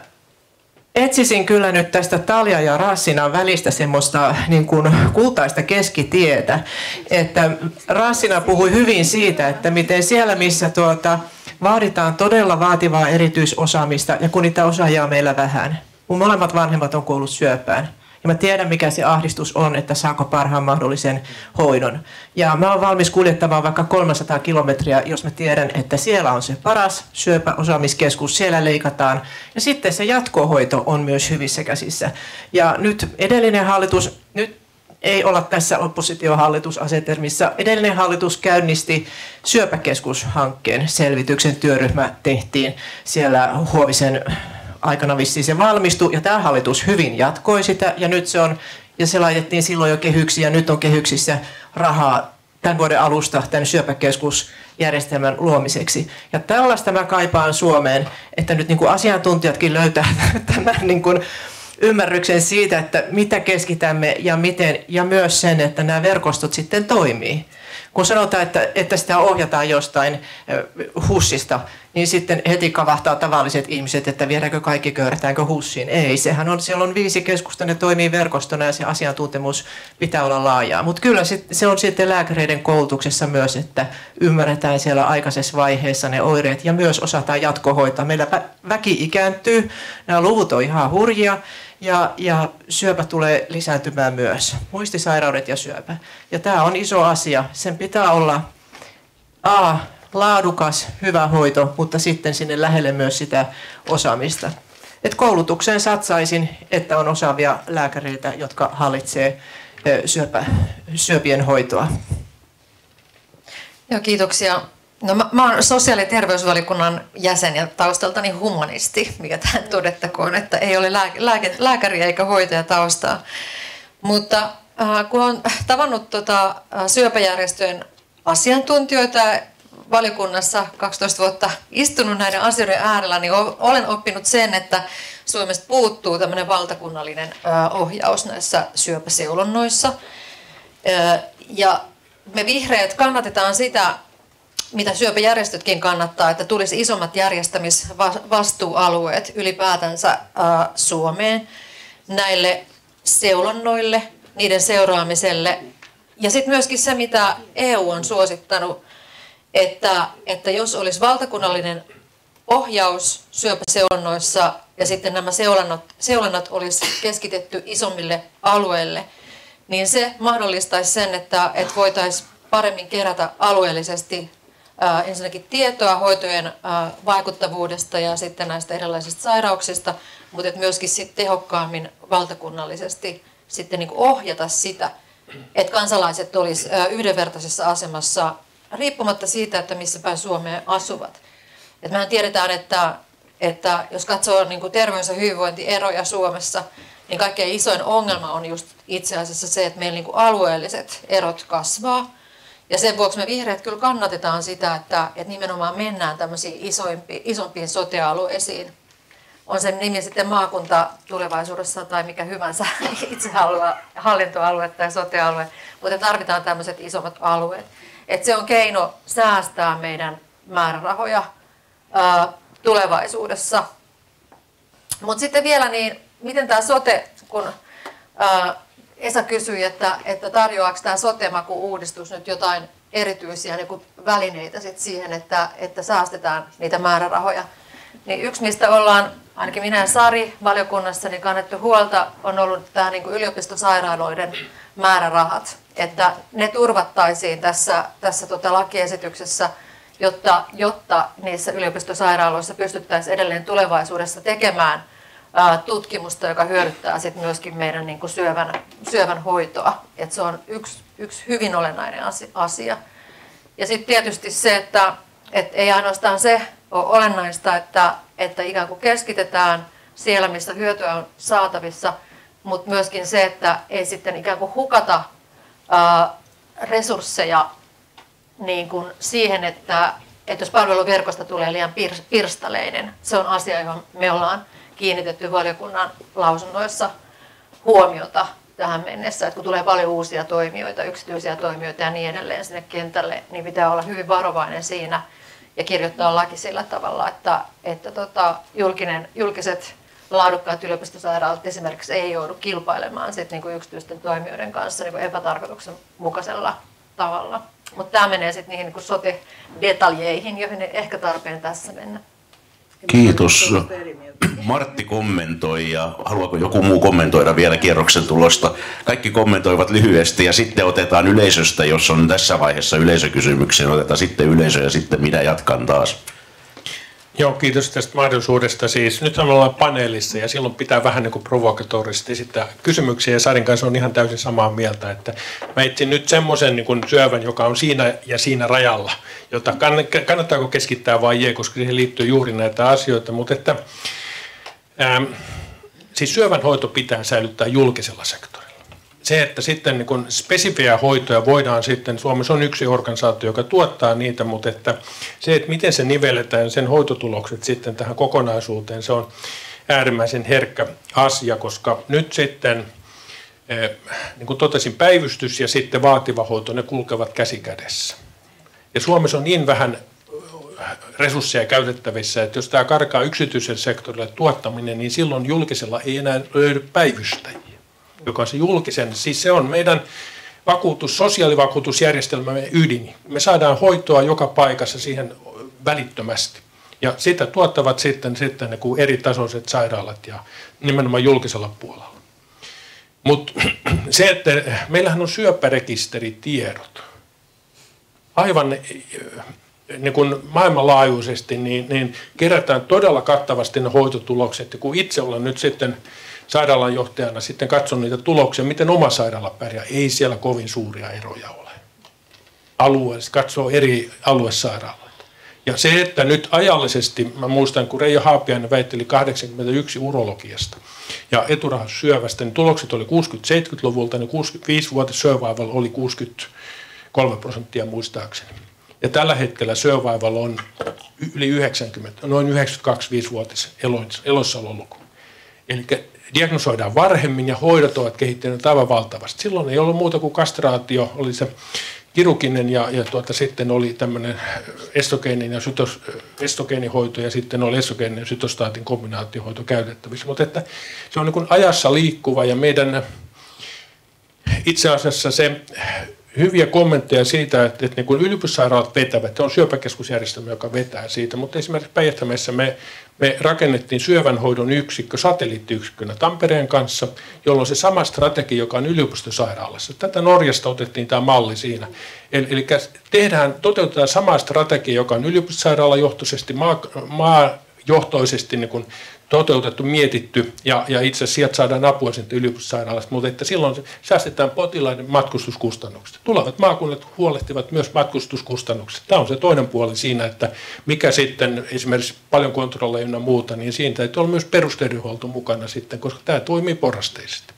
Speaker 3: etsisin kyllä nyt tästä Talja ja Raassinan välistä semmoista niin kuin kultaista keskitietä, että Raassina puhui hyvin siitä, että miten siellä missä tuota, vaaditaan todella vaativaa erityisosaamista ja kun niitä osaajia on meillä vähän. Mun molemmat vanhemmat on kuollut syöpään. Ja mä tiedän, mikä se ahdistus on, että saako parhaan mahdollisen hoidon. Ja mä oon valmis kuljettamaan vaikka kolmesataa kilometriä, jos mä tiedän, että siellä on se paras syöpäosaamiskeskus, siellä leikataan. Ja sitten se jatkohoito on myös hyvissä käsissä. Ja nyt edellinen hallitus, nyt ei olla tässä oppositiohallitusasetelmissa. Edellinen hallitus käynnisti syöpäkeskushankkeen selvityksen, työryhmä tehtiin siellä Huovisen aikana vissiin se valmistui, ja tämä hallitus hyvin jatkoi sitä, ja nyt se on, ja se laitettiin silloin jo kehyksiin, ja nyt on kehyksissä rahaa tämän vuoden alusta tämän syöpäkeskusjärjestelmän luomiseksi. Ja tällaista mä kaipaan Suomeen, että nyt niin kuin asiantuntijatkin löytää tämän niin kuin ymmärryksen siitä, että mitä keskitämme ja miten, ja myös sen, että nämä verkostot sitten toimii. Kun sanotaan, että, että sitä ohjataan jostain HUSista, niin sitten heti kavahtaa tavalliset ihmiset, että viedäänkö kaikki, köyrätäänkö HUSiin. Ei, sehän on, siellä on viisi keskusta, ne toimii verkostona ja se asiantuntemus pitää olla laajaa. Mutta kyllä se on sitten lääkäreiden koulutuksessa myös, että ymmärretään siellä aikaisessa vaiheessa ne oireet ja myös osataan jatkohoitaa. Meillä väki ikääntyy, nämä luvut on ihan hurjia. Ja, ja syöpä tulee lisääntymään myös, muistisairaudet ja syöpä. Ja tämä on iso asia. Sen pitää olla A, laadukas, hyvä hoito, mutta sitten sinne lähelle myös sitä osaamista. Et koulutukseen satsaisin, että on osaavia lääkäreitä, jotka hallitsee syöpä, syöpien hoitoa.
Speaker 2: Joo, kiitoksia. No, mä, mä olen sosiaali- ja terveysvaliokunnan jäsen ja taustaltani humanisti, mikä tähän todettakoon, että ei ole lääke, lääke, lääkäriä eikä hoitaja taustaa. Mutta äh, kun olen tavannut tota, äh, syöpäjärjestöjen asiantuntijoita valiokunnassa kaksitoista vuotta istunut näiden asioiden äärellä, niin olen oppinut sen, että Suomesta puuttuu tämmöinen valtakunnallinen äh, ohjaus näissä syöpäseulonnoissa. Äh, ja me vihreät kannatetaan sitä, mitä syöpäjärjestötkin kannattaa, että tulisi isommat järjestämisvastuualueet ylipäätänsä ää, Suomeen näille seulonnoille, niiden seuraamiselle. Ja sitten myöskin se, mitä E U on suosittanut, että, että jos olisi valtakunnallinen ohjaus syöpäseulonnoissa ja sitten nämä seulonnat, seulonnat olisi keskitetty isommille alueille, niin se mahdollistaisi sen, että, että voitaisiin paremmin kerätä alueellisesti Äh, ensinnäkin tietoa hoitojen äh, vaikuttavuudesta ja sitten näistä erilaisista sairauksista, mutta et myöskin sit tehokkaammin valtakunnallisesti sitten niin kuin ohjata sitä, että kansalaiset olisivat äh, yhdenvertaisessa asemassa riippumatta siitä, että missä päin Suomeen asuvat. Et mehän tiedetään, että, että jos katsoo niin kuin terveys- ja hyvinvointieroja Suomessa, niin kaikkein isoin ongelma on just itse asiassa se, että meillä niin kuin alueelliset erot kasvaa. Ja sen vuoksi me vihreät kyllä kannatetaan sitä, että, että nimenomaan mennään tämmöisiin isoimpiin, isompiin sote-alueisiin. On sen nimi sitten maakunta tulevaisuudessa tai mikä hyvänsä itsehallintoalue tai sote-alue, mutta tarvitaan tämmöiset isommat alueet. Et se on keino säästää meidän määrärahoja ää, tulevaisuudessa. Mutta sitten vielä, niin miten tämä sote, kun ää, Esa kysyi, että, että tarjoaako tämä sote-maku-uudistus nyt jotain erityisiä niin kuin välineitä sit siihen, että, että säästetään niitä määrärahoja. Niin yksi, mistä ollaan, ainakin minä ja Sari valiokunnassa, niin kannettu huolta, on ollut tämä niin kuin yliopistosairaaloiden määrärahat. Että ne turvattaisiin tässä, tässä tota lakiesityksessä, jotta, jotta niissä yliopistosairaaloissa pystyttäisiin edelleen tulevaisuudessa tekemään tutkimusta, joka hyödyttää sit myöskin meidän niin kuin syövän, syövän hoitoa. Et se on yksi, yksi hyvin olennainen asia. Ja sitten tietysti se, että et ei ainoastaan se ole olennaista, että, että ikään kuin keskitetään siellä, missä hyötyä on saatavissa, mutta myöskin se, että ei sitten ikään kuin hukata ää, resursseja niin kuin siihen, että, että jos palveluverkosta tulee liian pirstaleinen, se on asia, johon me ollaan kiinnitetty valiokunnan lausunnoissa huomiota tähän mennessä, että kun tulee paljon uusia toimijoita, yksityisiä toimijoita ja niin edelleen sinne kentälle, niin pitää olla hyvin varovainen siinä ja kirjoittaa laki sillä tavalla, että, että tota, julkinen, julkiset laadukkaat yliopistosairaalat esimerkiksi ei joudu kilpailemaan sit niinku yksityisten toimijoiden kanssa niinku epätarkoituksenmukaisella tavalla. Mutta tämä menee sitten niihin niinku sote-detaljeihin, joihin ei ehkä tarpeen tässä mennä.
Speaker 1: Kiitos. Martti kommentoi ja haluaako joku muu kommentoida vielä kierroksen tulosta? Kaikki kommentoivat lyhyesti ja sitten otetaan yleisöstä, jos on tässä vaiheessa yleisökysymyksiä, otetaan sitten yleisö ja sitten minä jatkan taas.
Speaker 7: Joo, kiitos tästä mahdollisuudesta. Siis nyt me ollaan paneelissa ja silloin pitää vähän niin kuin provokatorisesti esittää kysymyksiä ja Sarin kanssa on ihan täysin samaa mieltä, että mä etsin nyt semmoisen niin kuin syövän, joka on siinä ja siinä rajalla, jota kannattaako keskittää vai ei, koska siihen liittyy juuri näitä asioita, mutta että ähm, siis syövän hoito pitää säilyttää julkisella sektorilla. Se, että sitten niin kun spesifiä hoitoja voidaan sitten, Suomessa on yksi organisaatio, joka tuottaa niitä, mutta että se, että miten se nivelletään sen hoitotulokset sitten tähän kokonaisuuteen, se on äärimmäisen herkkä asia, koska nyt sitten, niin kuin totesin, päivystys ja sitten vaativa hoito, ne kulkevat käsi kädessä. Ja Suomessa on niin vähän resursseja käytettävissä, että jos tämä karkaa yksityisen sektorille tuottaminen, niin silloin julkisella ei enää löydy päivystäjiä, joka on se julkisen, siis se on meidän vakuutus, sosiaalivakuutusjärjestelmämme ydin. Me saadaan hoitoa joka paikassa siihen välittömästi. Ja sitä tuottavat sitten, sitten ne kuin eri tasoiset sairaalat ja nimenomaan julkisella puolella. Mutta se, että meillähän on syöpärekisteritiedot. Aivan niin kuin maailmanlaajuisesti niin, niin kerätään todella kattavasti ne hoitotulokset. Ja kun itse olen nyt sitten sairaalanjohtajana sitten katson niitä tuloksia, miten oma sairaala pärjää, ei siellä kovin suuria eroja ole. Alueellisesti katsoo eri aluesairaaloita. Ja se, että nyt ajallisesti, mä muistan, kun Reijo Haapiainen väitteli kahdeksankymmentäyksi urologiasta ja eturauhassyövästä, niin tulokset oli kuusikymmentä-seitsemänkymmentäluvulta, niin kuusikymmentäviisi-vuotias survival oli kuusikymmentäkolme prosenttia muistaakseni. Ja tällä hetkellä survival on yli yhdeksänkymmentä, noin yhdeksänkymmentäkaksi-viisivuotias elossaololuku. Eli diagnosoidaan varhemmin ja hoidot ovat kehittyneet aivan valtavasti. Silloin ei ollut muuta kuin kastraatio, oli se kirurginen ja, ja tuota, sitten oli tämmöinen estogeenin ja sytos, estogeenihoito ja sitten oli estogeenin ja sytostaatin kombinaatiohoito käytettävissä. Mutta että se on niin kuin ajassa liikkuva ja meidän itse asiassa se hyviä kommentteja siitä, että, että niin kuin yliopistosairaalat vetävät, se on syöpäkeskusjärjestelmä, joka vetää siitä, mutta esimerkiksi Päijät-Hämeessä me, me rakennettiin syövänhoidon yksikkö satelliittiyksikkönä Tampereen kanssa, jolloin se sama strategia, joka on yliopistosairaalassa. Tätä Norjasta otettiin tämä malli siinä. Eli, eli tehdään, toteutetaan sama strategia, joka on yliopistosairaalajohtoisesti, maa, maajohtoisesti niin kuin toteutettu, mietitty ja, ja itse asiassa sieltä saadaan apua siitä yliopistosairaalasta, mutta että silloin säästetään potilaiden matkustuskustannukset. Tulevat maakunnat huolehtivat myös matkustuskustannukset. Tämä on se toinen puoli siinä, että mikä sitten esimerkiksi paljon kontrolleja ja muuta, niin siinä täytyy olla myös perusterveydenhuolto mukana sitten, koska tämä toimii porrasteisesti.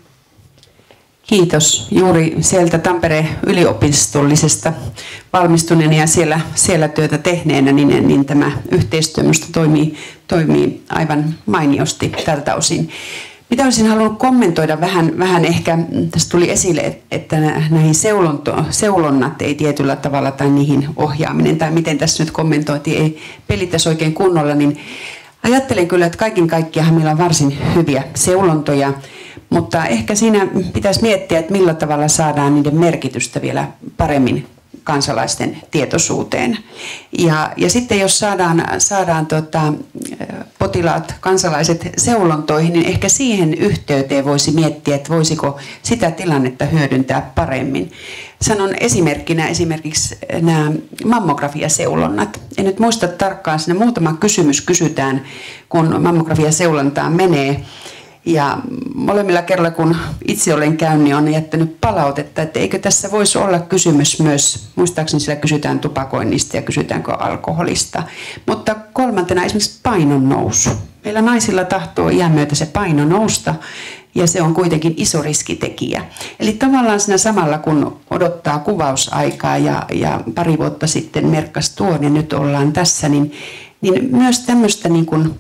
Speaker 6: Kiitos. Juuri sieltä Tampereen yliopistollisesta valmistuneena ja siellä, siellä työtä tehneenä, niin, niin tämä yhteistyö minusta toimii, toimii aivan mainiosti tältä osin. Mitä olisin halunnut kommentoida vähän, vähän ehkä, tässä tuli esille, että näihin seulonto, seulonnat ei tietyllä tavalla tai niihin ohjaaminen tai miten tässä nyt kommentoitiin, ei pelittäisi oikein kunnolla, niin ajattelen kyllä, että kaiken kaikkiaan meillä on varsin hyviä seulontoja, mutta ehkä siinä pitäisi miettiä, että millä tavalla saadaan niiden merkitystä vielä paremmin kansalaisten tietoisuuteen. Ja, ja sitten jos saadaan, saadaan tota, potilaat, kansalaiset seulontoihin, niin ehkä siihen yhteyteen voisi miettiä, että voisiko sitä tilannetta hyödyntää paremmin. Sanon esimerkkinä esimerkiksi nämä mammografiaseulonnat. En nyt muista tarkkaan, siinä muutama kysymys kysytään, kun mammografiaseulontaan menee. Ja molemmilla kerralla, kun itse olen käynyt, niin olen jättänyt palautetta, että eikö tässä voisi olla kysymys myös, muistaakseni siellä kysytään tupakoinnista ja kysytäänkö alkoholista. Mutta kolmantena esimerkiksi painon nousu. Meillä naisilla tahtoo iän myötä se paino nousta ja se on kuitenkin iso riskitekijä. Eli tavallaan siinä samalla, kun odottaa kuvausaikaa ja, ja pari vuotta sitten merkkasi tuon ja nyt ollaan tässä, niin, niin myös tämmöistä niin kuin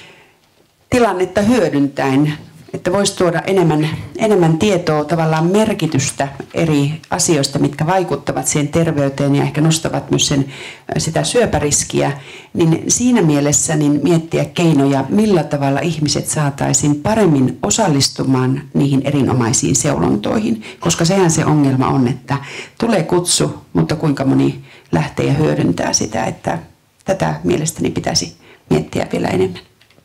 Speaker 6: tilannetta hyödyntäen, että voisi tuoda enemmän, enemmän tietoa, tavallaan merkitystä eri asioista, mitkä vaikuttavat siihen terveyteen ja ehkä nostavat myös sen, sitä syöpäriskiä, niin siinä mielessä niin miettiä keinoja, millä tavalla ihmiset saataisiin paremmin osallistumaan niihin erinomaisiin seulontoihin, koska sehän se ongelma on, että tulee kutsu, mutta kuinka moni lähtee ja hyödyntää sitä, että tätä mielestäni pitäisi miettiä vielä enemmän.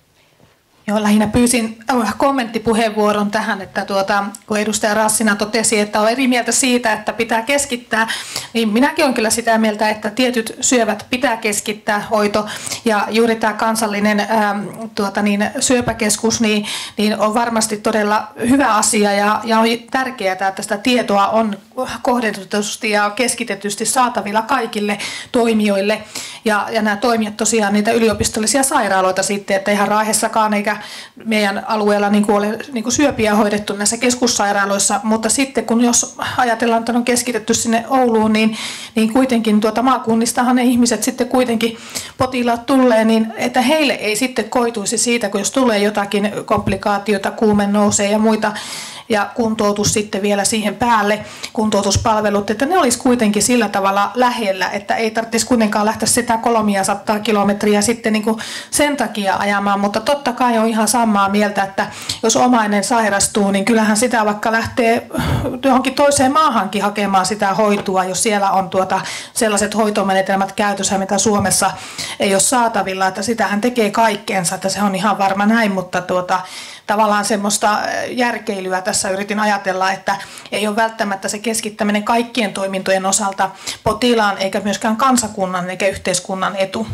Speaker 5: Joo, lähinnä pyysin kommenttipuheenvuoron tähän, että tuota, kun edustaja Rassina totesi, että on eri mieltä siitä, että pitää keskittää, niin minäkin olen kyllä sitä mieltä, että tietyt syövät pitää keskittää hoito. Ja juuri tämä kansallinen ää, tuota niin, syöpäkeskus niin, niin on varmasti todella hyvä asia ja, ja on tärkeää, että sitä tietoa on kohdennetusti ja keskitetysti saatavilla kaikille toimijoille. Ja, ja nämä toimijat tosiaan niitä yliopistollisia sairaaloita sitten, että ihan Raahessakaan eikä meidän alueella niin kuin ole niin kuin syöpiä hoidettu näissä keskussairaaloissa, mutta sitten kun jos ajatellaan, että on keskitetty sinne Ouluun, niin, niin kuitenkin tuota maakunnistahan ne ihmiset sitten kuitenkin potilaat tulee, niin että heille ei sitten koituisi siitä, kun jos tulee jotakin komplikaatiota, kuume nousee ja muita, ja kuntoutus sitten vielä siihen päälle, kuntoutuspalvelut, että ne olisi kuitenkin sillä tavalla lähellä, että ei tarvitsisi kuitenkaan lähteä sitä kolmesataa kilometriä sitten niin kuin sen takia ajamaan, mutta totta kai on ihan samaa mieltä, että jos omainen sairastuu, niin kyllähän sitä vaikka lähtee johonkin toiseen maahankin hakemaan sitä hoitoa, jos siellä on tuota sellaiset hoitomenetelmät käytössä, mitä Suomessa ei ole saatavilla, että sitähän tekee kaikkeensa, että se on ihan varma näin, mutta tuota, tavallaan semmoista järkeilyä tässä yritin ajatella, että ei ole välttämättä se keskittäminen kaikkien toimintojen osalta potilaan eikä myöskään kansakunnan eikä yhteiskunnan etu.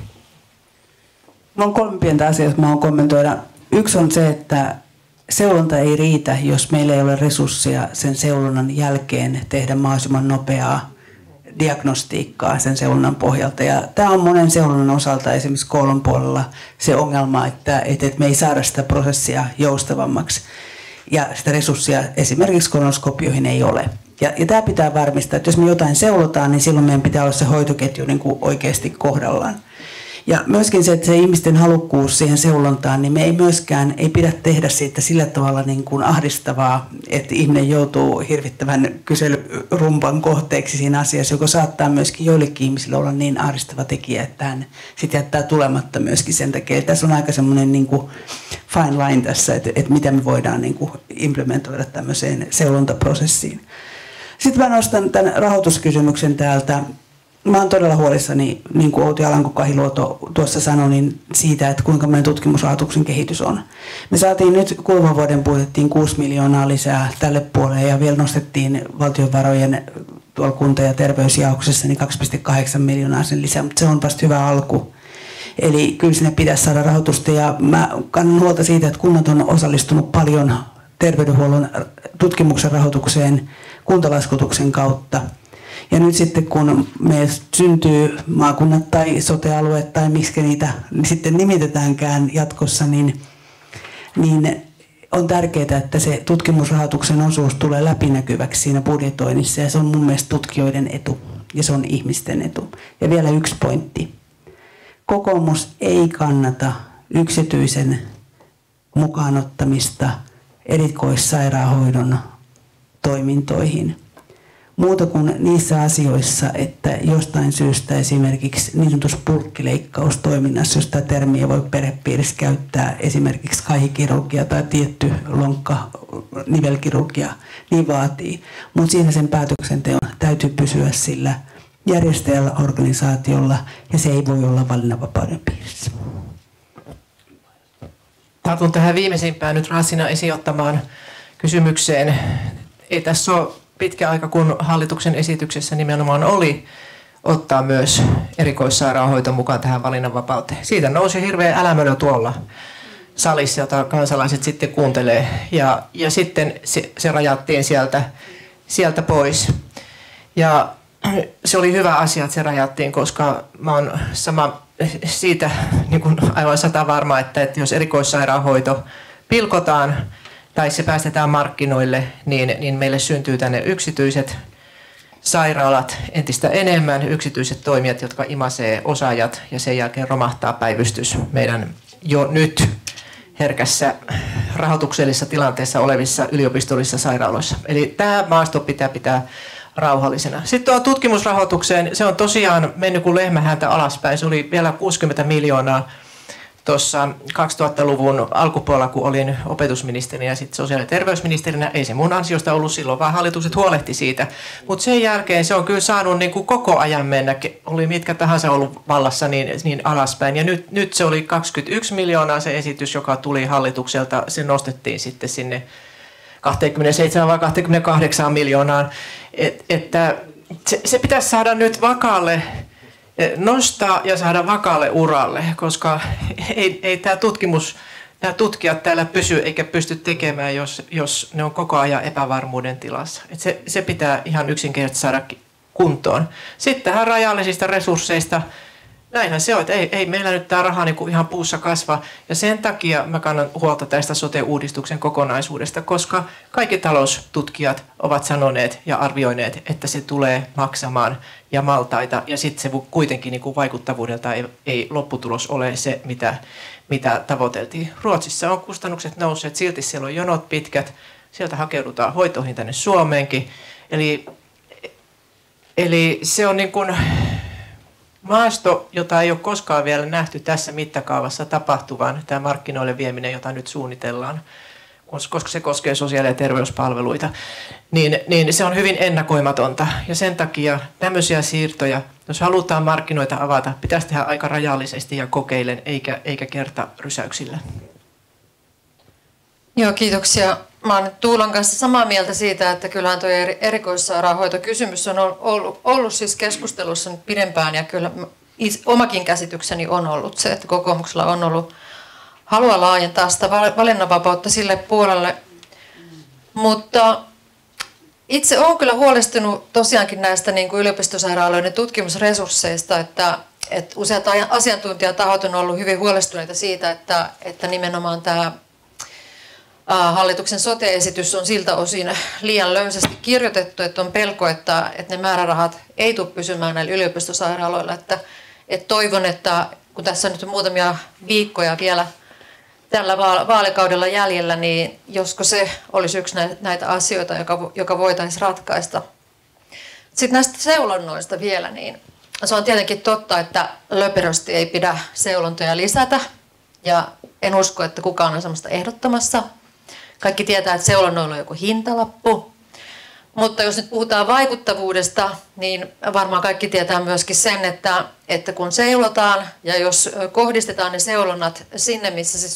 Speaker 4: Minulla on kolme pientä asiaa, jotka haluan kommentoida. Yksi on se, että seulonta ei riitä, jos meillä ei ole resursseja sen seulonnan jälkeen tehdä mahdollisimman nopeaa diagnostiikkaa sen seulonnan pohjalta. Ja tämä on monen seulonnan osalta esimerkiksi koolon puolella se ongelma, että, että me ei saada sitä prosessia joustavammaksi. Ja sitä resurssia esimerkiksi kolonoskopioihin ei ole. Ja, ja tämä pitää varmistaa, että jos me jotain seulotaan, niin silloin meidän pitää olla se hoitoketju niin kuin oikeasti kohdallaan. Ja myöskin se, että se ihmisten halukkuus siihen seulontaan, niin me ei myöskään ei pidä tehdä siitä sillä tavalla niin kuin ahdistavaa, että ihminen joutuu hirvittävän kyselyrumpan kohteeksi siinä asiassa, joka saattaa myöskin joillekin ihmisille olla niin ahdistava tekijä, että hän sitten jättää tulematta myöskin sen takia. Eli tässä on aika semmoinen niin kuin fine line tässä, että, että mitä me voidaan niin kuin implementoida tämmöiseen seulontaprosessiin. Sitten mä nostan tämän rahoituskysymyksen täältä. Mä oon todella huolissani, niin kuin Outi Alanko-Kahiluoto tuossa sanoi, niin siitä, että kuinka meidän tutkimusrahoituksen kehitys on. Me saatiin nyt kuluvan vuoden budjettiin kuusi miljoonaa lisää tälle puolelle ja vielä nostettiin valtionvarojen tuolla kunta- ja terveysjaoksessa niin kaksi pilkku kahdeksan miljoonaa sen lisää, mutta se on vasta hyvä alku. Eli kyllä sinne pitäisi saada rahoitusta ja mä kannan huolta siitä, että kunnat on osallistunut paljon terveydenhuollon tutkimuksen rahoitukseen kuntalaskutuksen kautta. Ja nyt sitten kun me syntyy maakunnat tai sote-alueet tai miksi niitä sitten nimitetäänkään jatkossa, niin, niin on tärkeää, että se tutkimusrahoituksen osuus tulee läpinäkyväksi siinä budjetoinnissa ja se on mun mielestä tutkijoiden etu ja se on ihmisten etu. Ja vielä yksi pointti. Kokoomus ei kannata yksityisen mukaanottamista erikoissairaanhoidon toimintoihin. Muuta kuin niissä asioissa, että jostain syystä esimerkiksi niin sanotussa purkkileikkaustoiminnassa, jos tämä termiä voi perhepiirissä käyttää, esimerkiksi kaihikirurgia tai tietty lonkka, nivelkirurgia, niin vaatii. Mutta siinä sen päätöksenteon täytyy pysyä sillä järjestäjällä, organisaatiolla, ja se ei voi olla valinnanvapauden piirissä.
Speaker 3: Tartun tähän viimeisimpään nyt Raassina esiin ottamaan kysymykseen. Ei tässä ole pitkä aika, kun hallituksen esityksessä nimenomaan oli ottaa myös erikoissairaanhoito mukaan tähän valinnanvapauteen. Siitä nousi hirveä älämölö tuolla salissa, jota kansalaiset sitten kuuntelee. Ja, ja sitten se, se rajattiin sieltä, sieltä pois. Ja se oli hyvä asia, että se rajattiin, koska mä oon sama siitä niin kuin aivan sata varma, että, että jos erikoissairaanhoito pilkotaan tai se päästetään markkinoille, niin, niin meille syntyy tänne yksityiset sairaalat entistä enemmän, yksityiset toimijat, jotka imasee osaajat, ja sen jälkeen romahtaa päivystys meidän jo nyt herkässä rahoituksellisessa tilanteessa olevissa yliopistollisissa sairaaloissa. Eli tämä maasto pitää pitää rauhallisena. Sitten tuo tutkimusrahoitukseen, se on tosiaan mennyt kuin lehmähäntä alaspäin. Se oli vielä kuusikymmentä miljoonaa tuossa kaksituhattaluvun alkupuolella, kun olin opetusministerinä ja sitten sosiaali- ja terveysministerinä. Ei se mun ansiosta ollut silloin, vaan hallitukset huolehti siitä. Mutta sen jälkeen se on kyllä saanut niin kuin koko ajan mennä, oli mitkä tahansa ollut vallassa, niin, niin alaspäin. Ja nyt, nyt se oli kaksikymmentäyksi miljoonaa se esitys, joka tuli hallitukselta. Se nostettiin sitten sinne kaksikymmentäseitsemän vai kaksikymmentäkahdeksan miljoonaan. Et, että se, se pitäisi saada nyt vakaalle, nostaa ja saada vakaalle uralle, koska ei, ei tämä tutkimus, nämä tutkijat täällä pysy eikä pysty tekemään, jos, jos ne on koko ajan epävarmuuden tilassa. Et se, se pitää ihan yksinkertaisesti saada kuntoon. Sitten tähän rajallisista resursseista. Näinhän se on, että ei, ei meillä nyt tämä raha niin kuin ihan puussa kasva, ja sen takia mä kannan huolta tästä sote-uudistuksen kokonaisuudesta, koska kaikki taloustutkijat ovat sanoneet ja arvioineet, että se tulee maksamaan ja maltaita, ja sitten se kuitenkin niin kuin vaikuttavuudelta ei, ei lopputulos ole se, mitä, mitä tavoiteltiin. Ruotsissa on kustannukset nousseet, silti siellä on jonot pitkät, sieltä hakeudutaan hoitoihin tänne Suomeenkin, eli, eli se on niin kuin maasto, jota ei ole koskaan vielä nähty tässä mittakaavassa tapahtuvan, tämä markkinoille vieminen, jota nyt suunnitellaan, koska se koskee sosiaali- ja terveyspalveluita, niin, niin se on hyvin ennakoimatonta. Ja sen takia tämmöisiä siirtoja, jos halutaan markkinoita avata, pitäisi tehdä aika rajallisesti ja kokeillen, eikä, eikä kertarysäyksillä.
Speaker 2: Joo, kiitoksia. Mä olen Tuulan kanssa samaa mieltä siitä, että kyllähän tuo erikoissairaanhoitokysymys on ollut, ollut siis keskustelussa nyt pidempään, ja kyllä omakin käsitykseni on ollut se, että kokoomuksella on ollut halua laajentaa sitä valinnanvapautta sille puolelle. Mutta itse olen kyllä huolestunut tosiaankin näistä niin kuin yliopistosairaaloiden tutkimusresursseista, että, että useat asiantuntijatahot on ollut hyvin huolestuneita siitä, että, että nimenomaan tämä hallituksen sote-esitys on siltä osin liian löysästi kirjoitettu, että on pelko, että, että ne määrärahat ei tule pysymään näillä yliopistosairaaloilla. Että, että toivon, että kun tässä on nyt muutamia viikkoja vielä tällä vaalikaudella jäljellä, niin josko se olisi yksi näitä asioita, joka, joka voitaisiin ratkaista. Sitten näistä seulonnoista vielä, niin se on tietenkin totta, että löperösti ei pidä seulontoja lisätä, ja en usko, että kukaan on sellaista ehdottamassa. Kaikki tietää, että seulonnoilla on joku hintalappu, mutta jos nyt puhutaan vaikuttavuudesta, niin varmaan kaikki tietää myöskin sen, että, että kun seulotaan ja jos kohdistetaan ne seulonnat sinne, missä se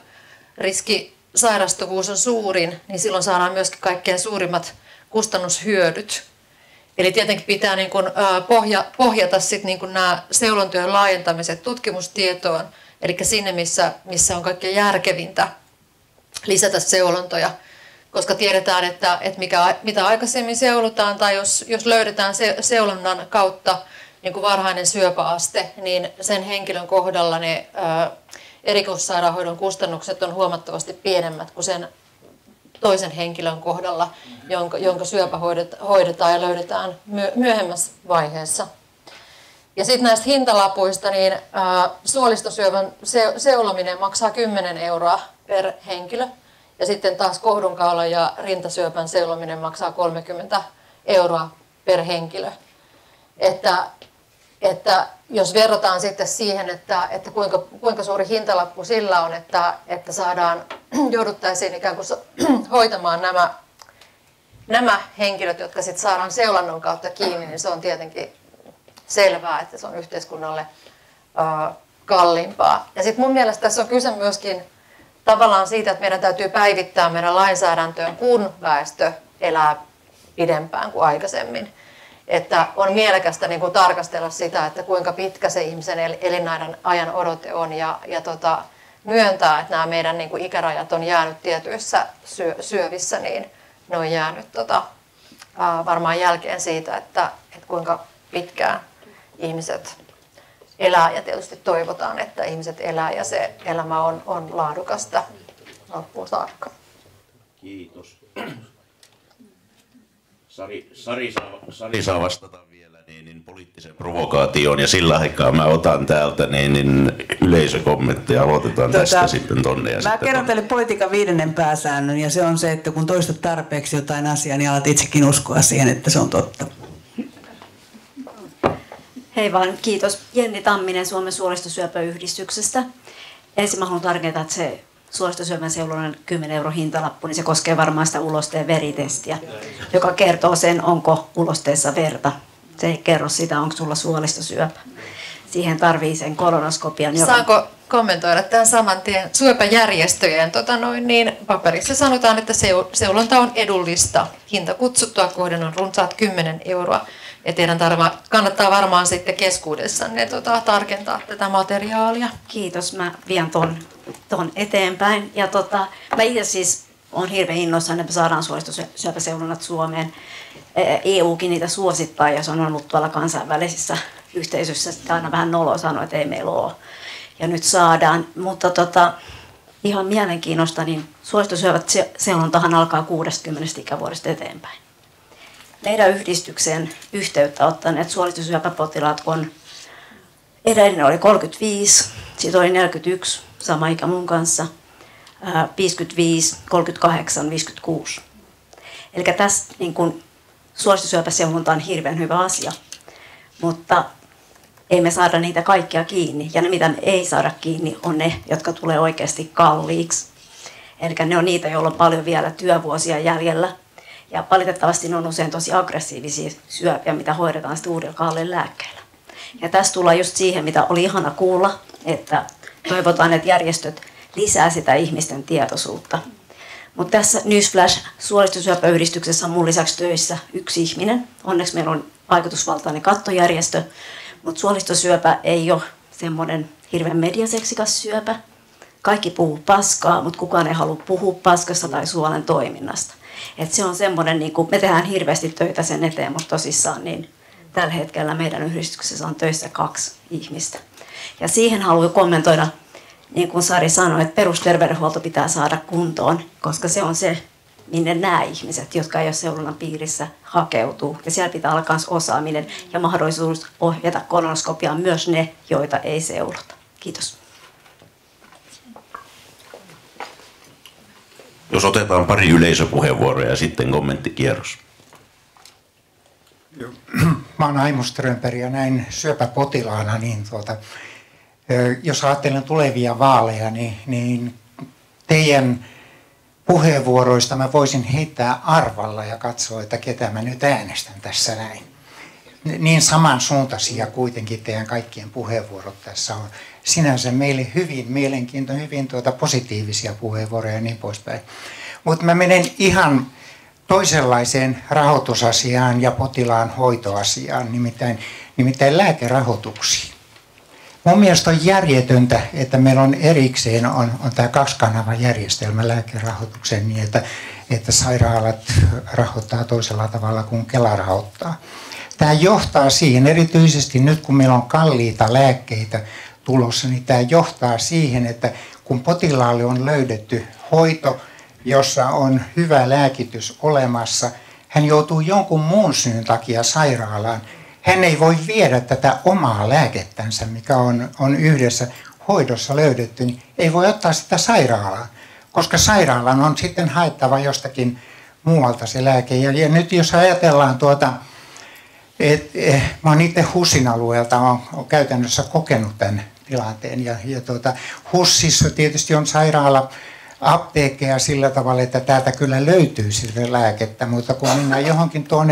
Speaker 2: syöpäriskisairastuvuus on suurin, niin silloin saadaan myöskin kaikkein suurimmat kustannushyödyt. Eli tietenkin pitää niin kuin pohja, pohjata sit niin kuin nämä seulontojen laajentamiset tutkimustietoon, eli sinne, missä, missä on kaikkein järkevintä lisätä seulontoja, koska tiedetään, että, että mikä, mitä aikaisemmin seulotaan tai jos, jos löydetään se, seulonnan kautta niin kuin varhainen syöpäaste, niin sen henkilön kohdalla ne ää, erikoissairaanhoidon kustannukset on huomattavasti pienemmät kuin sen toisen henkilön kohdalla, jonka, jonka syöpä hoidetaan ja löydetään myöhemmässä vaiheessa. Ja sitten näistä hintalapuista, niin ää, suolistosyövän se, seulominen maksaa kymmenen euroa per henkilö. Ja sitten taas kohdunkaulan ja rintasyöpän seulominen maksaa kolmekymmentä euroa per henkilö. Että, että jos verrataan sitten siihen, että, että kuinka, kuinka suuri hintalappu sillä on, että, että saadaan, jouduttaisiin ikään kuin hoitamaan nämä, nämä henkilöt, jotka sitten saadaan seulannon kautta kiinni, niin se on tietenkin selvää, että se on yhteiskunnalle ää, kalliimpaa. Ja sitten mun mielestä tässä on kyse myöskin tavallaan siitä, että meidän täytyy päivittää meidän lainsäädäntöön, kun väestö elää pidempään kuin aikaisemmin. Että on mielekästä niin kuin tarkastella sitä, että kuinka pitkä se ihmisen elinajan ajan odote on ja, ja tota, myöntää, että nämä meidän niin kuin ikärajat on jäänyt tietyissä syö, syövissä, niin ne on jäänyt tota, ää, varmaan jälkeen siitä, että, että kuinka pitkään ihmiset elää ja tietysti toivotaan, että ihmiset elää ja se elämä on, on laadukasta loppuun saakka.
Speaker 1: Kiitos. Sari, Sari, saa, Sari saa vastata vielä niin, niin poliittiseen provokaatioon ja sillä aikaa mä otan täältä niin, niin yleisökommentteja, aloitetaan tota, tästä sitten tonne. Ja
Speaker 4: mä
Speaker 1: sitten
Speaker 4: kerron teille politiikan viidennen pääsäännön ja se on se, että kun toistat tarpeeksi jotain asiaa, niin alat itsekin uskoa siihen, että se on totta.
Speaker 9: Hei vaan, kiitos. Jenni Tamminen Suomen suolistosyöpäyhdistyksestä. Ensin mä haluan tarkentaa, että se suolistosyövän seulonnan kymmenen euron hintalappu, niin se koskee varmaan sitä ulosteen veritestiä, joka kertoo sen, onko ulosteessa verta. Se ei kerro sitä, onko sulla suolistosyöpä. Siihen tarvii sen kolonoskopian.
Speaker 2: Saanko kommentoida tämän saman tien syöpäjärjestöjen tota noin, niin paperissa sanotaan, että seulonta on edullista. Hinta kutsuttua kohden on runsaat kymmenen euroa. Ja teidän tarva, kannattaa varmaan sitten keskuudessanne tota, tarkentaa tätä materiaalia.
Speaker 9: Kiitos, mä vien ton, ton eteenpäin. Ja tota, mä itse siis olen hirveän innoissaan, että me saadaan suolistosyöpäseulonnat Suomeen. E Ukin niitä suosittaa ja se on ollut tuolla kansainvälisissä yhteisöissä. Sitä aina vähän noloa sanoa, että ei meillä ole. Ja nyt saadaan, mutta tota, ihan mielenkiinnosta, niin suolistosyöpäseulontahan alkaa kuudestakymmenestä ikävuodesta eteenpäin. Meidän yhdistyksen yhteyttä ottaneet suolistosyöpäpotilaat on, edellinen oli kolmekymmentäviisi, sitten oli neljäkymmentäyksi, sama ikä mun kanssa, viisikymmentäviisi, kolmekymmentäkahdeksan, viisikymmentäkuusi. Eli tässä niin kun, suolistosyöpäseulonta on hirveän hyvä asia, mutta ei me saada niitä kaikkia kiinni. Ja ne, mitä me ei saada kiinni, on ne, jotka tulee oikeasti kalliiksi. Eli ne on niitä, joilla on paljon vielä työvuosia jäljellä. Ja valitettavasti ne on usein tosi aggressiivisia syöpiä, mitä hoidetaan sitten uudella kalliilla lääkkeillä. Ja tässä tullaan just siihen, mitä oli ihana kuulla, että toivotaan, että järjestöt lisää sitä ihmisten tietoisuutta. Mutta tässä Newsflash suolistosyöpäyhdistyksessä on mun lisäksi töissä yksi ihminen. Onneksi meillä on vaikutusvaltainen kattojärjestö, mutta suolistosyöpä ei ole semmoinen hirveän mediaseksikas syöpä. Kaikki puhuu paskaa, mutta kukaan ei halua puhua paskasta tai suolen toiminnasta. Et se on semmoinen, niin kuin me tehdään hirveästi töitä sen eteen, mutta tosissaan niin tällä hetkellä meidän yhdistyksessä on töissä kaksi ihmistä. Ja siihen haluan kommentoida, niin kuin Sari sanoi, että perusterveydenhuolto pitää saada kuntoon, koska se on se, minne nämä ihmiset, jotka ei ole seulonnan piirissä, hakeutuu. Ja siellä pitää olla myös osaaminen ja mahdollisuus ohjata kolonoskopiaan myös ne, joita ei seulota. Kiitos.
Speaker 1: Jos otetaan pari yleisöpuheenvuoroa ja sitten kommenttikierros.
Speaker 10: Mä oon Aimo Strömberg ja näin syöpäpotilaana, niin tuota, jos ajattelen tulevia vaaleja, niin, niin teidän puheenvuoroista mä voisin heittää arvalla ja katsoa, että ketä mä nyt äänestän tässä näin. Niin samansuuntaisia kuitenkin teidän kaikkien puheenvuorot tässä on. Sinänsä meille hyvin mielenkiintoisia, hyvin tuota positiivisia puheenvuoroja ja niin poispäin. Mutta mä menen ihan toisenlaiseen rahoitusasiaan ja potilaan hoitoasiaan, nimittäin, nimittäin lääkerahoituksiin. Mun mielestä on järjetöntä, että meillä on erikseen on, on tämä kaksikanavan järjestelmä lääkerahoitukseen niin, että, että sairaalat rahoittaa toisella tavalla kuin Kela rahoittaa. Tämä johtaa siihen, erityisesti nyt kun meillä on kalliita lääkkeitä tulossa, niin tämä johtaa siihen, että kun potilaalle on löydetty hoito, jossa on hyvä lääkitys olemassa, hän joutuu jonkun muun syyn takia sairaalaan. Hän ei voi viedä tätä omaa lääkettänsä, mikä on, on yhdessä hoidossa löydetty, niin ei voi ottaa sitä sairaalaan, koska sairaalan on sitten haettava jostakin muualta se lääke. Ja, ja nyt jos ajatellaan tuota, et, eh, mä oon itse HUSin alueelta, olen, olen käytännössä kokenut tämän tilanteen. Ja, ja tuota, HUSissa tietysti on sairaala, apteekkeja sillä tavalla, että täältä kyllä löytyy sitä lääkettä, mutta kun mennään johonkin tuonne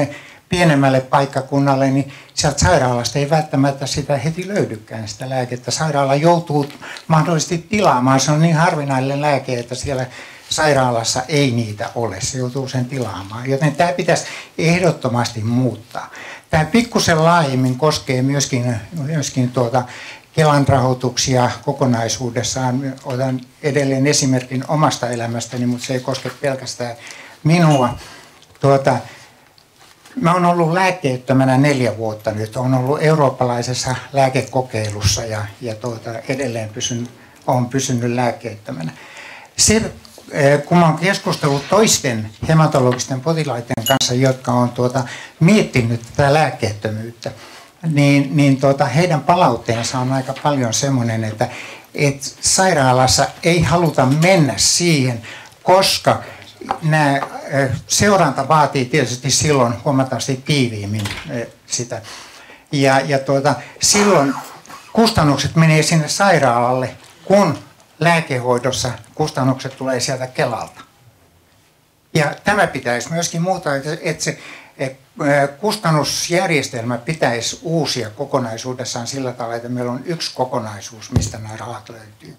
Speaker 10: pienemmälle paikkakunnalle, niin sieltä sairaalasta ei välttämättä sitä heti löydykään sitä lääkettä. Sairaala joutuu mahdollisesti tilaamaan. Se on niin harvinainen lääke, että siellä sairaalassa ei niitä ole. Se joutuu sen tilaamaan. Joten tämä pitäisi ehdottomasti muuttaa. Tämä pikkusen laajemmin koskee myöskin, myöskin tuota Kelan rahoituksia kokonaisuudessaan. Otan edelleen esimerkin omasta elämästäni, mutta se ei koske pelkästään minua. Tuota, mä oon ollut lääkkeettömänä neljä vuotta nyt. Olen ollut eurooppalaisessa lääkekokeilussa ja, ja tuota, edelleen pysyn, olen pysynyt lääkkeettömänä. Se, kun mä oon keskustellut toisten hematologisten potilaiden kanssa, jotka on tuota, miettinyt tätä lääkkeettömyyttä, niin, niin tuota, heidän palautteensa on aika paljon semmoinen, että et sairaalassa ei haluta mennä siihen, koska nämä, seuranta vaatii tietysti silloin huomattavasti tiiviimmin sitä. Ja, ja tuota, silloin kustannukset menee sinne sairaalalle, kun lääkehoidossa kustannukset tulee sieltä Kelalta. Ja tämä pitäisi myöskin muuta, että se että kustannusjärjestelmä pitäisi uusia kokonaisuudessaan sillä tavalla, että meillä on yksi kokonaisuus, mistä nämä rahat löytyy.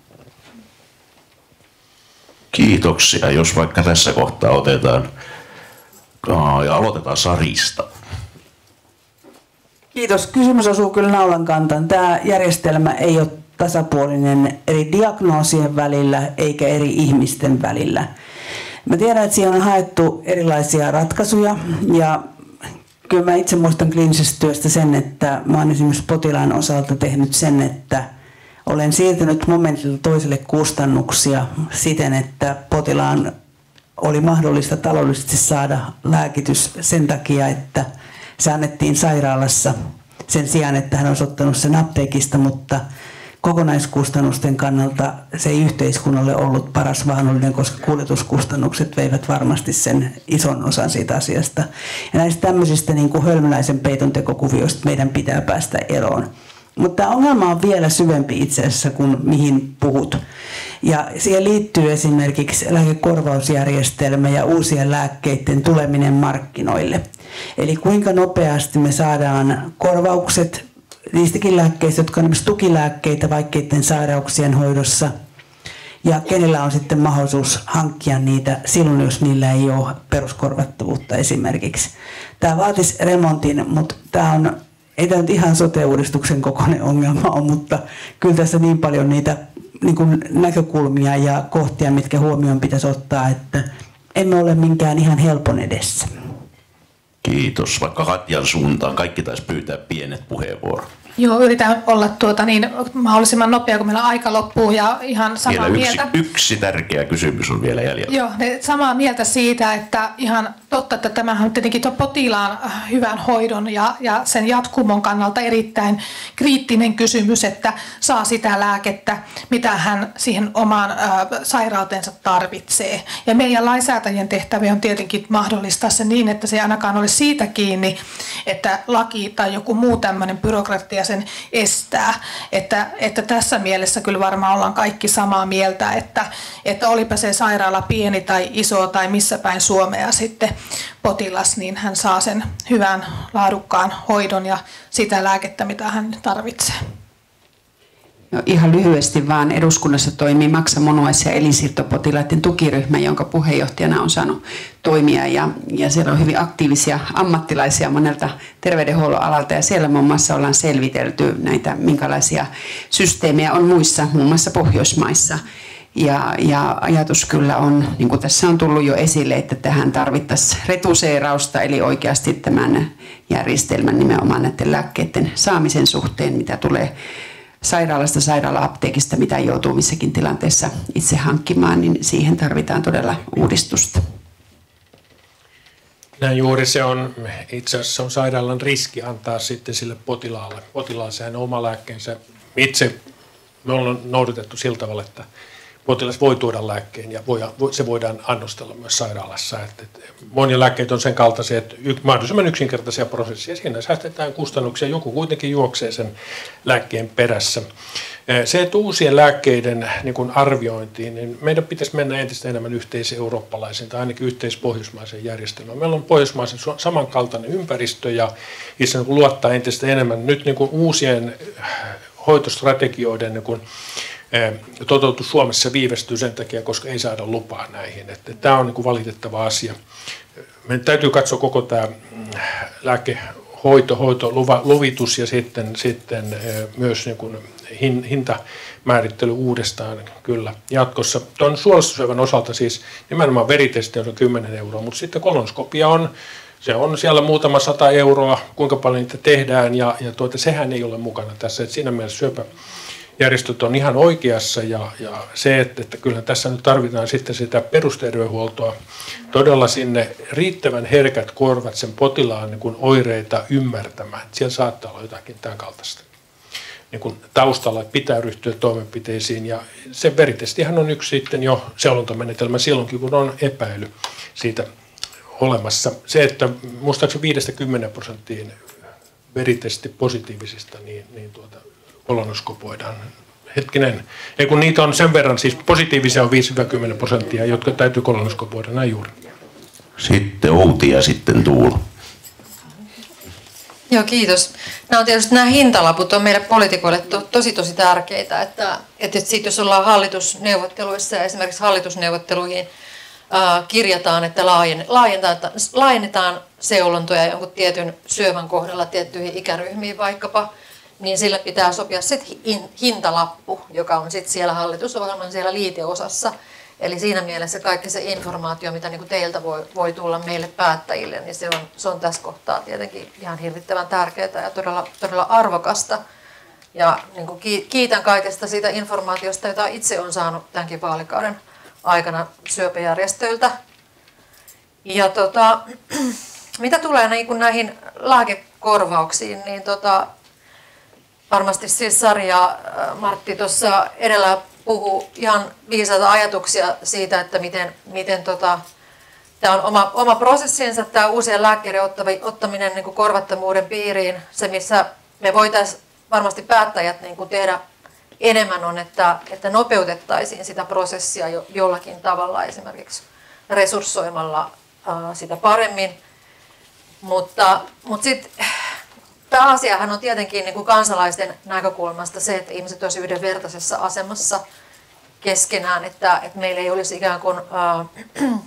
Speaker 1: Kiitoksia. Jos vaikka tässä kohtaa otetaan ja aloitetaan Sarista.
Speaker 4: Kiitos. Kysymys osuu kyllä naulan kantaan. Tämä järjestelmä ei ole tasapuolinen eri diagnoosien välillä eikä eri ihmisten välillä. Mä tiedän, että siihen on haettu erilaisia ratkaisuja ja kyllä mä itse muistan kliinisestä työstä sen, että mä oon esimerkiksi potilaan osalta tehnyt sen, että olen siirtänyt momentilta toiselle kustannuksia siten, että potilaan oli mahdollista taloudellisesti saada lääkitys sen takia, että se annettiin sairaalassa sen sijaan, että hän olisi ottanut sen apteekista, mutta kokonaiskustannusten kannalta se ei yhteiskunnalle ollut paras mahdollinen, koska kuljetuskustannukset veivät varmasti sen ison osan siitä asiasta. Ja näistä tämmöisistä niin kuin hölmöläisen peiton tekokuvioista meidän pitää päästä eroon. Mutta tämä ongelma on vielä syvempi itse asiassa kuin mihin puhut. Ja siihen liittyy esimerkiksi lääkekorvausjärjestelmä ja uusien lääkkeiden tuleminen markkinoille. Eli kuinka nopeasti me saadaan korvaukset niistäkin lääkkeistä, jotka on tukilääkkeitä vaikeiden sairauksien hoidossa. Ja kenellä on sitten mahdollisuus hankkia niitä silloin, jos niillä ei ole peruskorvattavuutta esimerkiksi. Tämä vaatisi remontin, mutta tämä on, ei tämä nyt ihan sote-uudistuksen kokoinen ongelma ole, mutta kyllä tässä niin paljon niitä niin kuin näkökulmia ja kohtia, mitkä huomioon pitäisi ottaa, että emme ole minkään ihan helpon edessä.
Speaker 1: Kiitos. Vaikka Katjan suuntaan kaikki taisi pyytää pienet puheenvuorot.
Speaker 5: Joo, yritän olla tuota niin mahdollisimman nopea, kun meillä aika loppuu ja ihan samaa
Speaker 1: vielä yksi,
Speaker 5: mieltä.
Speaker 1: yksi tärkeä kysymys on vielä jäljellä.
Speaker 5: Joo, samaa mieltä siitä, että ihan totta, että tämähän on tietenkin potilaan hyvän hoidon ja, ja sen jatkumon kannalta erittäin kriittinen kysymys, että saa sitä lääkettä, mitä hän siihen omaan ä, sairautensa tarvitsee. Ja meidän lainsäätäjien tehtävä on tietenkin mahdollistaa se niin, että se ei ainakaan ole siitä kiinni, että laki tai joku muu tämmöinen byrokratia sen estää. Että, että tässä mielessä kyllä varmaan ollaan kaikki samaa mieltä, että, että olipa se sairaala pieni tai iso tai missä päin Suomea sitten potilas, niin hän saa sen hyvän laadukkaan hoidon ja sitä lääkettä, mitä hän tarvitsee.
Speaker 6: No, ihan lyhyesti vaan eduskunnassa toimii maksa-, munuais- ja elinsiirtopotilaiden tukiryhmä, jonka puheenjohtajana on saanut toimia. Ja, ja siellä on hyvin aktiivisia ammattilaisia monelta terveydenhuollon alalta. Ja siellä muun muassa ollaan selvitelty näitä, minkälaisia systeemejä on muissa, muun muassa Pohjoismaissa. Ja, ja ajatus kyllä on, niin kuin tässä on tullut jo esille, että tähän tarvittaisiin retuseerausta, eli oikeasti tämän järjestelmän nimenomaan näiden lääkkeiden saamisen suhteen, mitä tulee sairaalasta, sairaala-apteekista, mitä joutuu missäkin tilanteessa itse hankkimaan, niin siihen tarvitaan todella uudistusta.
Speaker 7: Näin juuri se on, itse asiassa on sairaalan riski antaa sitten sille potilaalle. Potilaalle sehän on oma lääkkeensä. Itse me ollaan noudatettu sillä tavalla, että potilas voi tuoda lääkkeen ja se voidaan annostella myös sairaalassa. Että monia lääkkeitä on sen kaltaisia, että mahdollisimman yksinkertaisia prosesseja. Siinä säästetään kustannuksia, joku kuitenkin juoksee sen lääkkeen perässä. Se, että uusien lääkkeiden niin kuin arviointiin, niin meidän pitäisi mennä entistä enemmän yhteiseurooppalaisen tai ainakin yhteispohjoismaisen järjestelmään. Meillä on pohjoismaisen samankaltainen ympäristö ja itse niin luottaa entistä enemmän nyt niin kuin uusien hoitostrategioiden niin kuin toteutus Suomessa viivästyy sen takia, koska ei saada lupaa näihin. Että tämä on niin kuin valitettava asia. Meidän täytyy katsoa koko tämä lääkehoito, hoito, luva, luvitus ja sitten, sitten myös niin kuin hintamäärittely uudestaan kyllä jatkossa. Tuon suolastosyövän osalta siis nimenomaan veritesti on kymmenen euroa, mutta sitten kolonoskopia on, se on siellä muutama sata euroa, kuinka paljon niitä tehdään ja, ja tuota, sehän ei ole mukana tässä. Et siinä mielessä syöpä järjestöt on ihan oikeassa ja, ja se, että, että kyllä tässä nyt tarvitaan sitten sitä perusterveydenhuoltoa, todella sinne riittävän herkät korvat sen potilaan niin kuin oireita ymmärtämään. Siellä saattaa olla jotakin tämän kaltaista niin kuin taustalla, että pitää ryhtyä toimenpiteisiin ja se veritestihän on yksi sitten jo seulontamenetelmä silloinkin, kun on epäily siitä olemassa. Se, että muistaakseni viidestä kymmeneen prosenttiin veritesti positiivisista, niin, niin tuota, kolonoskopoidaan. Hetkinen, ei kun niitä on sen verran, siis positiivisia on viisi kymmenen prosenttia, jotka täytyy kolonoskopoida, näin juuri.
Speaker 1: Sitten Outi ja sitten Tuula.
Speaker 2: Joo, kiitos. Nämä on tietysti nämä hintalaput on meille poliitikoille to, tosi tosi tärkeitä, että, että sit jos ollaan hallitusneuvotteluissa ja esimerkiksi hallitusneuvotteluihin ää, kirjataan, että laajennetaan, laajennetaan seulontoja jonkun tietyn syövän kohdalla tiettyihin ikäryhmiin vaikkapa, niin sillä pitää sopia sitten hintalappu, joka on sitten siellä hallitusohjelman siellä liiteosassa. Eli siinä mielessä kaikki se informaatio, mitä niinku teiltä voi, voi tulla meille päättäjille, niin se on, se on tässä kohtaa tietenkin ihan hirvittävän tärkeää ja todella, todella arvokasta. Ja niinku kiitän kaikesta siitä informaatiosta, jota itse olen saanut tämänkin vaalikauden aikana syöpäjärjestöiltä. Ja tota, mitä tulee niinku näihin lääkekorvauksiin, niin tota, varmasti siis Sari ja Martti tuossa edellä puhuu ihan viisaita ajatuksia siitä, että miten, miten tota, tämä on oma, oma prosessinsa, tämä uusien lääkkeiden ottaminen niin kuin korvattavuuden piiriin. Se, missä me voitaisiin varmasti päättäjät niin kuin tehdä enemmän on, että, että nopeutettaisiin sitä prosessia jo, jollakin tavalla, esimerkiksi resurssoimalla ää, sitä paremmin. Mutta, mutta sitten pääasiahan on tietenkin niin kuin kansalaisten näkökulmasta se, että ihmiset olisivat yhdenvertaisessa asemassa keskenään, että, että meillä ei olisi ikään kuin äh,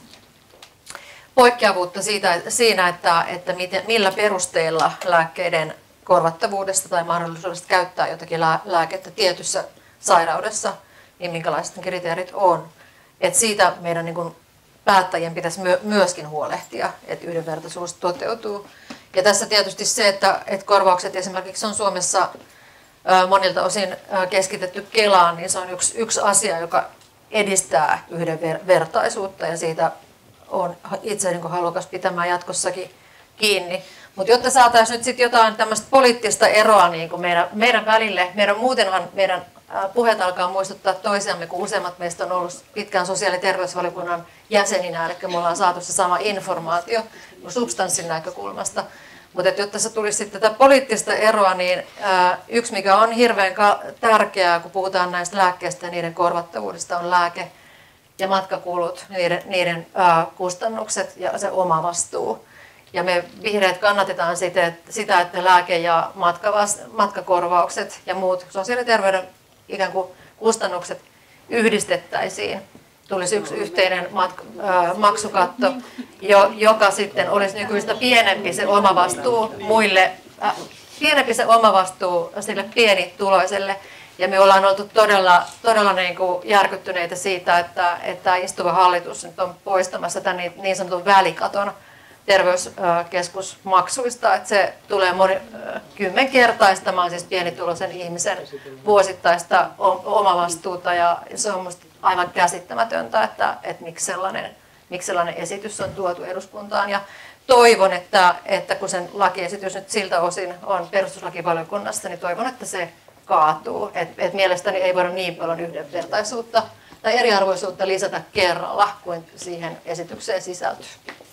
Speaker 2: poikkeavuutta siitä, siinä, että, että miten, millä perusteella lääkkeiden korvattavuudesta tai mahdollisuudesta käyttää jotakin lääkettä tietyssä sairaudessa, niin minkälaiset kriteerit on. Että siitä meidän niin kuin päättäjien pitäisi myöskin huolehtia, että yhdenvertaisuus toteutuu. Ja tässä tietysti se, että, että korvaukset esimerkiksi on Suomessa ää, monilta osin ää, keskitetty Kelaan, niin se on yksi, yksi asia, joka edistää yhdenvertaisuutta ja siitä on itse niin kuin halukas pitämään jatkossakin kiinni. Mutta jotta saataisiin nyt sitten jotain tämmöistä poliittista eroa niin kuin meidän, meidän välille, meidän muutenhan meidän puheet alkaa muistuttaa toisiamme, kun useimmat meistä on ollut pitkään sosiaali- ja terveysvaliokunnan jäseninä, eli me ollaan saatu se sama informaatio substanssin näkökulmasta. Mutta jotta se tulisi sitten tätä poliittista eroa, niin ää, yksi mikä on hirveän tärkeää, kun puhutaan näistä lääkkeistä ja niiden korvattavuudesta, on lääke- ja matkakulut, niiden, niiden ää, kustannukset ja se oma vastuu. Ja me vihreät kannatetaan sitä, sitä että lääke- ja matkakorvaukset ja muut sosiaali- ja terveyden ikään kuin kustannukset yhdistettäisiin. Tulisi yksi yhteinen matka, äh, maksukatto, jo, joka sitten olisi nykyistä pienempi se omavastuu muille, äh, pienempi se omavastuu sille pienituloiselle. Ja me ollaan oltu todella, todella niin kuin järkyttyneitä siitä, että, että istuva hallitus nyt on poistamassa tämän niin, niin sanotun välikaton terveyskeskusmaksuista, että se tulee moni, kymmenkertaistamaan siis pienituloisen ihmisen vuosittaista omavastuuta ja se on minusta aivan käsittämätöntä, että, että miksi, sellainen, miksi sellainen esitys on tuotu eduskuntaan ja toivon, että, että kun sen lakiesitys nyt siltä osin on perustuslakivaliokunnassa, niin toivon, että se kaatuu. Et, et mielestäni ei voida niin paljon yhdenvertaisuutta tai eriarvoisuutta lisätä kerralla kuin siihen esitykseen sisältyy.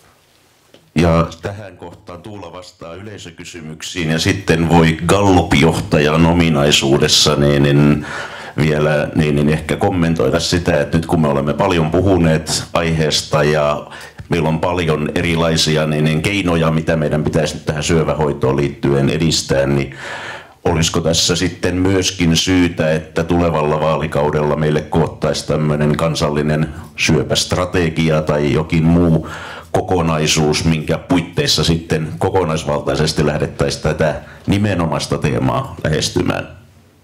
Speaker 1: Ja tähän kohtaan Tuula vastaa yleisökysymyksiin ja sitten voi Gallup-johtajan ominaisuudessa niin, niin vielä niin, niin ehkä kommentoida sitä, että nyt kun me olemme paljon puhuneet aiheesta ja meillä on paljon erilaisia niin, niin keinoja, mitä meidän pitäisi nyt tähän syövähoitoon liittyen edistää, niin olisiko tässä sitten myöskin syytä, että tulevalla vaalikaudella meille koottaisi tämmöinen kansallinen syöpästrategia tai jokin muu kokonaisuus, minkä puitteissa sitten kokonaisvaltaisesti lähdettäisiin tätä nimenomaista teemaa lähestymään?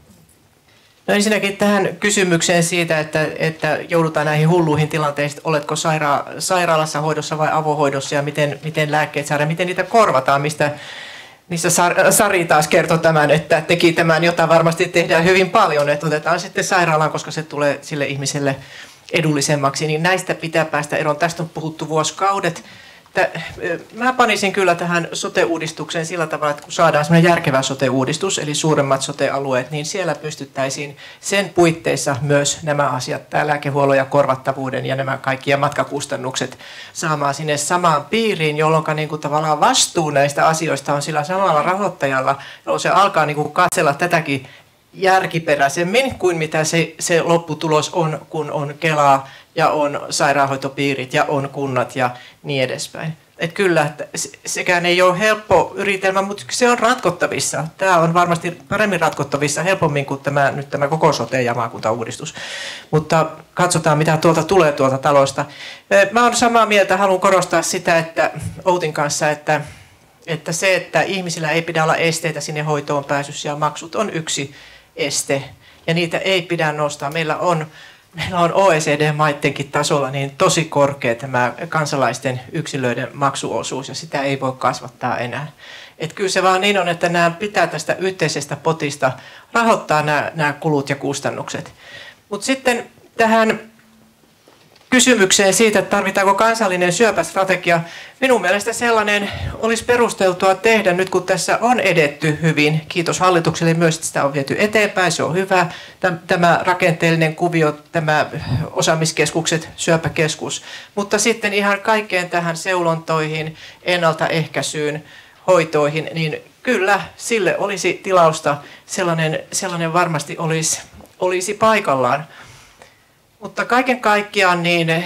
Speaker 3: No ensinnäkin tähän kysymykseen siitä, että, että joudutaan näihin hulluihin tilanteisiin, oletko saira- sairaalassa hoidossa vai avohoidossa ja miten, miten lääkkeet saadaan, miten niitä korvataan, mistä niissä Sari taas kertoi tämän, että teki tämän, jota varmasti tehdään hyvin paljon, että otetaan sitten sairaalaan, koska se tulee sille ihmiselle edullisemmaksi, niin näistä pitää päästä eroon. Tästä on puhuttu vuosikaudet. Mä panisin kyllä tähän sote-uudistukseen sillä tavalla, että kun saadaan semmoinen järkevä sote-uudistus, eli suuremmat sote-alueet, niin siellä pystyttäisiin sen puitteissa myös nämä asiat, tämä lääkehuollon ja korvattavuuden ja nämä kaikki ja matkakustannukset saamaan sinne samaan piiriin, jolloin niin kuin tavallaan vastuu näistä asioista on sillä samalla rahoittajalla, jolloin se alkaa niin kuin katsella tätäkin järkiperäisemmin kuin mitä se, se lopputulos on, kun on Kelaa ja on sairaanhoitopiirit ja on kunnat ja niin edespäin. Että kyllä, että sekään ei ole helppo yritelmä, mutta se on ratkottavissa. Tämä on varmasti paremmin ratkottavissa, helpommin kuin tämä, nyt tämä koko sote- ja maakuntauudistus. Mutta katsotaan, mitä tuolta tulee tuolta talosta. Mä olen samaa mieltä, haluan korostaa sitä, että Outin kanssa, että, että se, että ihmisillä ei pidä olla esteitä sinne hoitoon pääsyssä ja maksut on yksi este. Ja niitä ei pidä nostaa. Meillä on Meillä on O E C D-maidenkin tasolla niin tosi korkea tämä kansalaisten yksilöiden maksuosuus ja sitä ei voi kasvattaa enää. Et kyllä se vaan niin on, että nämä pitää tästä yhteisestä potista rahoittaa nämä, nämä kulut ja kustannukset. Mutta sitten tähän kysymykseen siitä, että tarvitaanko kansallinen syöpästrategia. Minun mielestä sellainen olisi perusteltua tehdä nyt, kun tässä on edetty hyvin. Kiitos hallitukselle myös, että sitä on viety eteenpäin. Se on hyvä. Tämä rakenteellinen kuvio, tämä osaamiskeskukset, syöpäkeskus. Mutta sitten ihan kaikkeen tähän seulontoihin, ennaltaehkäisyyn, hoitoihin, niin kyllä sille olisi tilausta. Sellainen, sellainen varmasti olisi, olisi paikallaan. Mutta kaiken kaikkiaan, niin,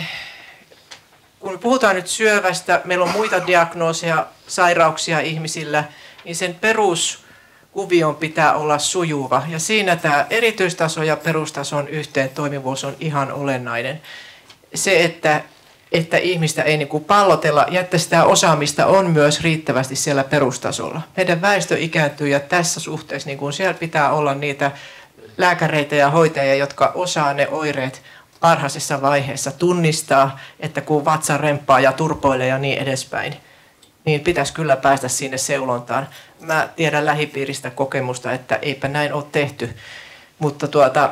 Speaker 3: kun puhutaan nyt syövästä, meillä on muita diagnooseja, sairauksia ihmisillä, niin sen peruskuvion pitää olla sujuva. Ja siinä tämä erityistaso ja perustason yhteen toimivuus on ihan olennainen. Se, että, että ihmistä ei niin kuin pallotella ja että sitä osaamista on myös riittävästi siellä perustasolla. Meidän väestö ikääntyy ja tässä suhteessa niin kuin siellä pitää olla niitä lääkäreitä ja hoitajia, jotka osaa ne oireet varhaisessa vaiheessa tunnistaa, että kun vatsa remppaa ja turpoilee ja niin edespäin, niin pitäisi kyllä päästä sinne seulontaan. Mä tiedän lähipiiristä kokemusta, että eipä näin ole tehty, mutta tuota,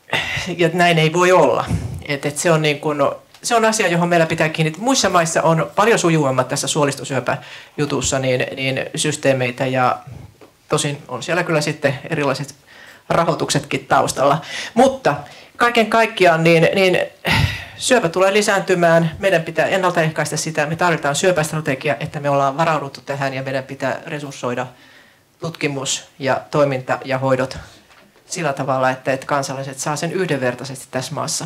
Speaker 3: ja näin ei voi olla. Et, et se, on niin kuin, se on asia, johon meillä pitää kiinnittää. Muissa maissa on paljon sujuvammat tässä suolistosyöpäjutussa niin, niin systeemeitä ja tosin on siellä kyllä sitten erilaiset rahoituksetkin taustalla. Mutta kaiken kaikkiaan niin, niin syöpä tulee lisääntymään, meidän pitää ennaltaehkäistä sitä, me tarvitaan syöpästrategia, että me ollaan varauduttu tähän ja meidän pitää resurssoida tutkimus ja toiminta ja hoidot sillä tavalla, että, että kansalaiset saa sen yhdenvertaisesti tässä maassa.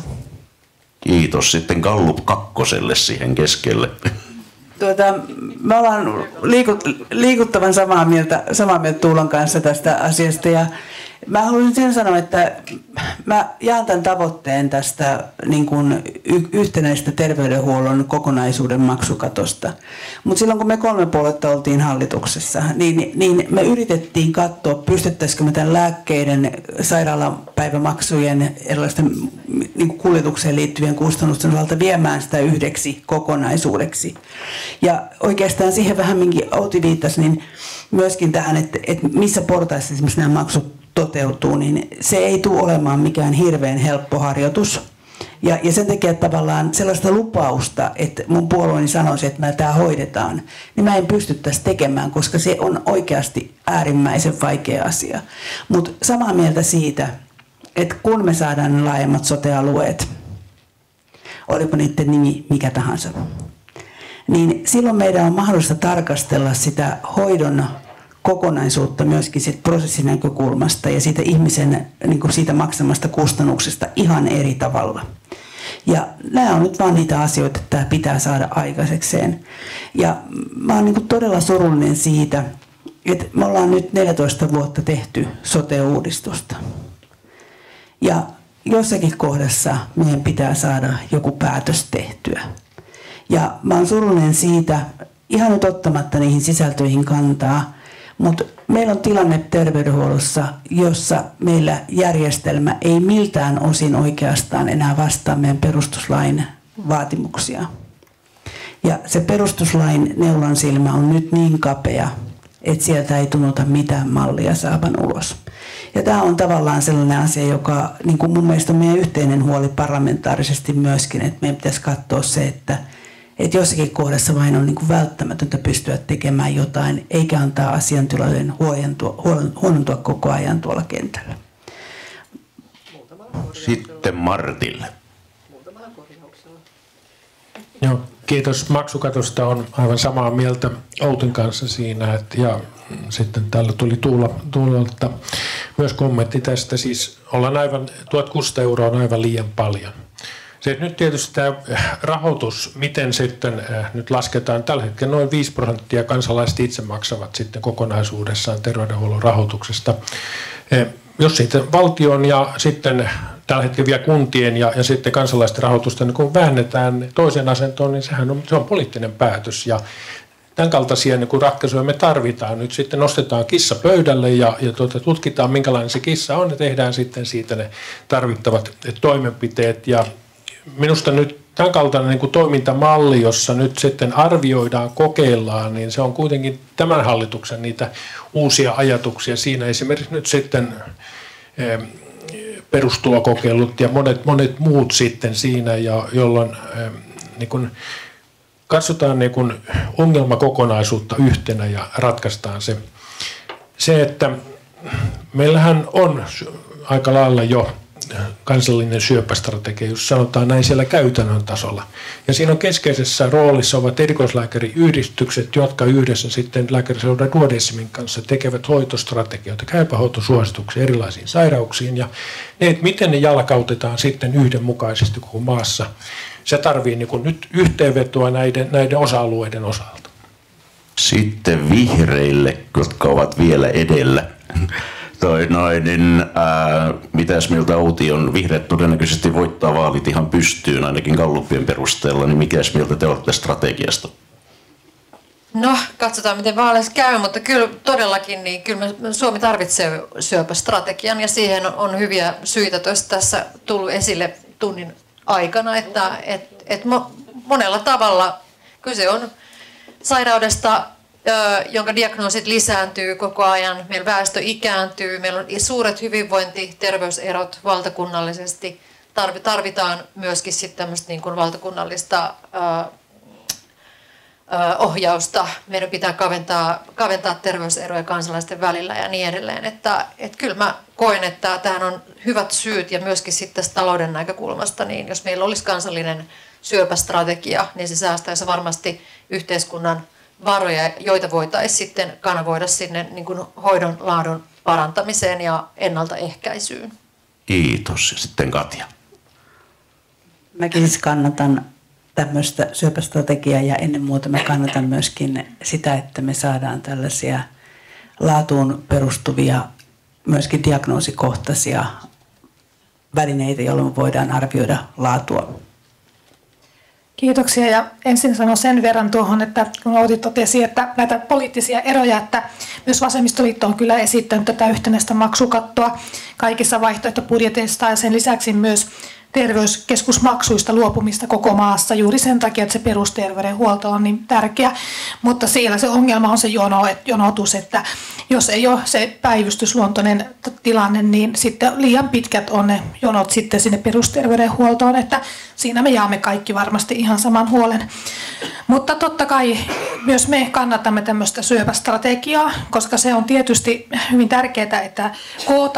Speaker 1: Kiitos. Sitten Gallup kakkoselle siihen keskelle.
Speaker 4: Tuota, me ollaan liikut, liikuttavan samaa mieltä, samaa mieltä Tuulan kanssa tästä asiasta ja mä haluaisin sen sanoa, että mä jaan tämän tavoitteen tästä niin kuin y- yhtenäistä terveydenhuollon kokonaisuuden maksukatosta. Mutta silloin kun me kolme puoletta oltiin hallituksessa, niin, niin me yritettiin katsoa, pystyttäisikö me tämän lääkkeiden, sairaalapäivämaksujen, erilaisten niin kuin kuljetukseen liittyvien kustannusten osalta viemään sitä yhdeksi kokonaisuudeksi. Ja oikeastaan siihen vähän minkin Outi viittasi, niin myöskin tähän, että, että missä portaissa esimerkiksi nämä maksut toteutuu, niin se ei tule olemaan mikään hirveän helppo harjoitus. Ja, ja sen takia tavallaan sellaista lupausta, että mun puolueeni sanoisi, että mä tämä hoidetaan, niin mä en pystyttäisi tekemään, koska se on oikeasti äärimmäisen vaikea asia. Mutta samaa mieltä siitä, että kun me saadaan ne laajemmat sote-alueet, olipa niiden nimi mikä tahansa. Niin silloin meidän on mahdollista tarkastella sitä hoidon kokonaisuutta myöskin sit prosessin näkökulmasta ja siitä ihmisen niin kuin siitä maksamasta kustannuksesta ihan eri tavalla. Ja nämä on nyt vaan niitä asioita, että tämä pitää saada aikaisekseen. Ja mä oon niin kuin todella surullinen siitä, että me ollaan nyt neljätoista vuotta tehty sote-uudistusta. Ja jossakin kohdassa meidän pitää saada joku päätös tehtyä. Ja mä oon surullinen siitä, ihan nyt ottamatta niihin sisältöihin kantaa, mutta meillä on tilanne terveydenhuollossa, jossa meillä järjestelmä ei miltään osin oikeastaan enää vastaa meidän perustuslain vaatimuksia. Ja se perustuslain neulansilmä on nyt niin kapea, että sieltä ei tunnuta mitään mallia saavan ulos. Ja tämä on tavallaan sellainen asia, joka niin kuin mun mielestä on meidän yhteinen huoli parlamentaarisesti myöskin, että meidän pitäisi katsoa se, että Että jossakin kohdassa vain on niin kuin välttämätöntä pystyä tekemään jotain, eikä antaa asiantilojen huonontua koko ajan tuolla kentällä.
Speaker 1: Sitten Martille.
Speaker 7: Joo, kiitos. Maksukatosta on aivan samaa mieltä Outin kanssa siinä. Että, ja sitten täällä tuli Tuula, Tuulalta myös kommentti tästä. Siis ollaan aivan, tuhatkuusisataa euroa on aivan liian paljon. Se, nyt tietysti tämä rahoitus, miten sitten nyt lasketaan, tällä hetkellä noin viisi prosenttia kansalaiset itse maksavat sitten kokonaisuudessaan terveydenhuollon rahoituksesta. Jos siitä valtion ja sitten tällä hetkellä vielä kuntien ja, ja sitten kansalaisten rahoitusta, niin kun väännetään toisen asentoon, niin sehän on, se on poliittinen päätös. Ja tämän kaltaisia niin kun ratkaisuja me tarvitaan. Nyt sitten nostetaan kissa pöydälle ja, ja tuota, tutkitaan, minkälainen se kissa on, ja tehdään sitten siitä ne tarvittavat toimenpiteet. Ja minusta nyt tämän kaltainen niin kuin toimintamalli, jossa nyt sitten arvioidaan, kokeillaan, niin se on kuitenkin tämän hallituksen niitä uusia ajatuksia. Siinä esimerkiksi nyt sitten eh, perustulokokeilut ja monet, monet muut sitten siinä, ja jolloin eh, niin kuin katsotaan niin kuin ongelmakokonaisuutta yhtenä ja ratkaistaan se. Se, että meillähän on aika lailla jo kansallinen syöpästrategia, jos sanotaan näin siellä käytännön tasolla. Ja siinä on keskeisessä roolissa ovat erikoislääkäriyhdistykset, jotka yhdessä sitten lääkäriseura Duodecimin kanssa tekevät hoitostrategioita, käypähoitosuosituksia erilaisiin sairauksiin. Ja ne, että miten ne jalkautetaan sitten yhdenmukaisesti koko maassa, se tarvii niin kuin nyt yhteenvetoa näiden, näiden osa-alueiden osalta.
Speaker 1: Sitten vihreille, jotka ovat vielä edellä. Toi noin, niin, ää, mitäs mieltä Outi on? Vihreät todennäköisesti voittaa vaalit ihan pystyyn, ainakin gallupien perusteella, niin mikäs mieltä te olette strategiasta?
Speaker 2: No, katsotaan miten vaaleissa käy, mutta kyllä todellakin niin kyllä Suomi tarvitsee syöpästrategian ja siihen on hyviä syitä tässä tullut esille tunnin aikana, että et, et monella tavalla kyse on sairaudesta, jonka diagnoosit lisääntyy koko ajan. Meillä väestö ikääntyy, meillä on suuret hyvinvointi- terveyserot valtakunnallisesti. Tarvitaan myöskin sitten tämmöistä niin kuin valtakunnallista ää, ää, ohjausta. Meidän pitää kaventaa, kaventaa terveyseroja kansalaisten välillä ja niin edelleen. Että, et kyllä mä koen, että tähän on hyvät syyt ja myöskin sitten tästä talouden näkökulmasta, niin jos meillä olisi kansallinen syöpästrategia, niin se säästäisi varmasti yhteiskunnan varoja, joita voitaisiin sitten kanavoida sinne niin kuin hoidon laadun parantamiseen ja ennaltaehkäisyyn.
Speaker 1: Kiitos. Sitten Katja.
Speaker 4: Mäkin siis kannatan tämmöistä syöpästrategiaa ja ennen muuta mä kannatan myöskin sitä, että me saadaan tällaisia laatuun perustuvia, myöskin diagnoosikohtaisia välineitä, jolloin voidaan arvioida laatua.
Speaker 5: Kiitoksia, ja ensin sanon sen verran tuohon, että kun Outi totesi, että näitä poliittisia eroja, että myös Vasemmistoliitto on kyllä esittänyt tätä yhtenäistä maksukattoa kaikissa vaihtoehtobudjeteissa ja sen lisäksi myös terveyskeskusmaksuista luopumista koko maassa juuri sen takia, että se perusterveydenhuolto on niin tärkeä, mutta siellä se ongelma on se jono, jonotus, että jos ei ole se päivystysluontoinen tilanne, niin sitten liian pitkät on ne jonot sitten sinne perusterveydenhuoltoon, että siinä me jaamme kaikki varmasti ihan saman huolen. Mutta totta kai myös me kannatamme tämmöistä syöpästrategiaa, koska se on tietysti hyvin tärkeää, että kootaan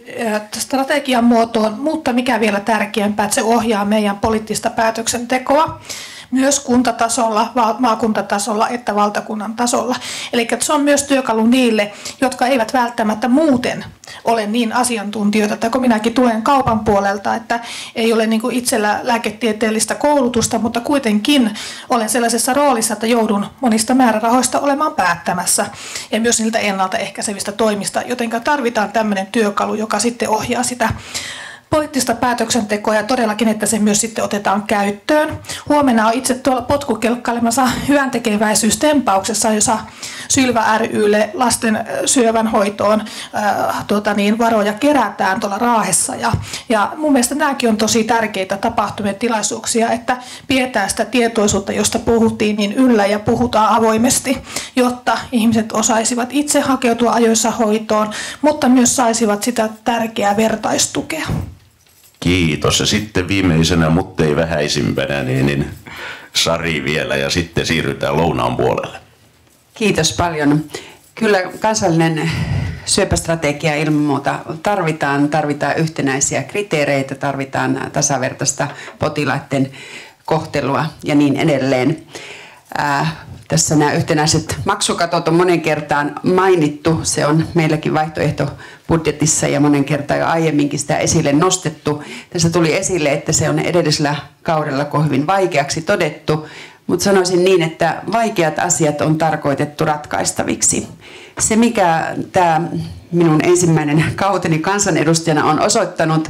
Speaker 5: strategian muotoon, mutta mikä vielä tärkeämpää, että se ohjaa meidän poliittista päätöksentekoa myös kuntatasolla, maakuntatasolla että valtakunnan tasolla. Eli se on myös työkalu niille, jotka eivät välttämättä muuten ole niin asiantuntijoita, että kun minäkin tulen kaupan puolelta, että ei ole niin kuin itsellä lääketieteellistä koulutusta, mutta kuitenkin olen sellaisessa roolissa, että joudun monista määrärahoista olemaan päättämässä ja myös niiltä ennaltaehkäisevistä toimista, joten tarvitaan tämmöinen työkalu, joka sitten ohjaa sitä poliittista päätöksentekoa ja todellakin, että se myös sitten otetaan käyttöön. Huomenna on itse tuolla potkukelkkailemassa hyväntekeväisyystempauksessa, jossa Sylvä ry:lle lasten syövän hoitoon äh, tuota niin, varoja kerätään tuolla Raahessa. Ja, ja mun mielestä nämäkin on tosi tärkeitä tapahtumia tilaisuuksia, että pidetään sitä tietoisuutta, josta puhuttiin, niin yllä ja puhutaan avoimesti, jotta ihmiset osaisivat itse hakeutua ajoissa hoitoon, mutta myös saisivat sitä tärkeää vertaistukea.
Speaker 1: Kiitos. Ja sitten viimeisenä, mutta ei vähäisimpänä, niin, niin Sari vielä ja sitten siirrytään lounaan puolelle.
Speaker 6: Kiitos paljon. Kyllä kansallinen syöpästrategia ilman muuta tarvitaan. Tarvitaan yhtenäisiä kriteereitä, tarvitaan tasavertaista potilaiden kohtelua ja niin edelleen. Ää, tässä nämä yhtenäiset maksukatot on monen kertaan mainittu. Se on meilläkin vaihtoehtobudjetissa ja monen kertaan jo aiemminkin sitä esille nostettu. Tässä tuli esille, että se on edellisellä kaudella hyvin vaikeaksi todettu. Mutta sanoisin niin, että vaikeat asiat on tarkoitettu ratkaistaviksi. Se, mikä tämä minun ensimmäinen kauteni kansanedustajana on osoittanut,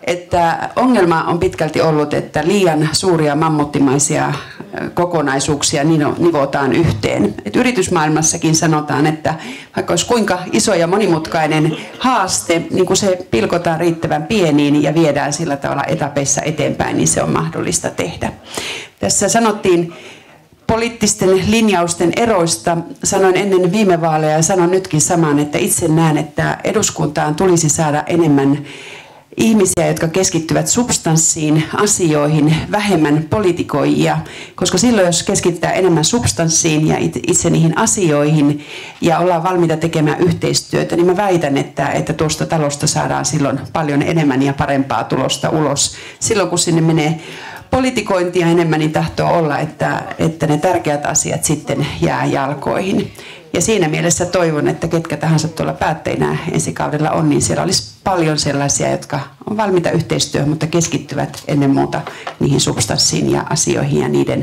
Speaker 6: että ongelma on pitkälti ollut, että liian suuria mammuttimaisia kokonaisuuksia nivotaan yhteen. Et yritysmaailmassakin sanotaan, että vaikka olisi kuinka iso ja monimutkainen haaste, niin kun se pilkotaan riittävän pieniin ja viedään sillä tavalla etapeissa eteenpäin, niin se on mahdollista tehdä. Tässä sanottiin poliittisten linjausten eroista. Sanoin ennen viime vaaleja ja sanon nytkin saman, että itse näen, että eduskuntaan tulisi saada enemmän ihmisiä, jotka keskittyvät substanssiin, asioihin, vähemmän politikoijia, koska silloin jos keskitytään enemmän substanssiin ja itse niihin asioihin ja ollaan valmiita tekemään yhteistyötä, niin mä väitän, että, että tuosta talosta saadaan silloin paljon enemmän ja parempaa tulosta ulos. Silloin kun sinne menee politikointia enemmän, niin tahtoo olla, että, että ne tärkeät asiat sitten jää jalkoihin. Ja siinä mielessä toivon, että ketkä tahansa tuolla päättäjinä ensi kaudella on, niin siellä olisi paljon sellaisia, jotka on valmiita yhteistyöhön, mutta keskittyvät ennen muuta niihin substanssiin ja asioihin ja niiden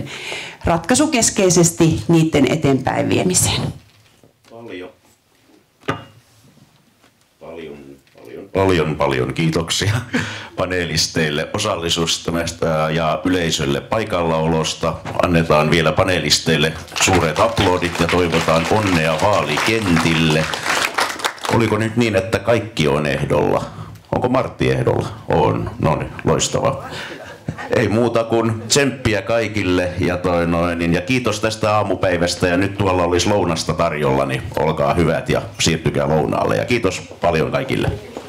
Speaker 6: ratkaisukeskeisesti niiden eteenpäin viemiseen.
Speaker 1: Paljon. Paljon, paljon, paljon, paljon kiitoksia panelisteille osallisuudesta ja yleisölle paikallaolosta. Annetaan vielä panelisteille suuret aplodit ja toivotaan onnea vaalikentille. Oliko nyt niin, että kaikki on ehdolla? Onko Martti ehdolla? On. No niin, loistava. Ei muuta kuin tsemppiä kaikille ja, toi noin, ja kiitos tästä aamupäivästä ja nyt tuolla olisi lounasta tarjolla, niin olkaa hyvät ja siirtykää lounaalle ja kiitos paljon kaikille.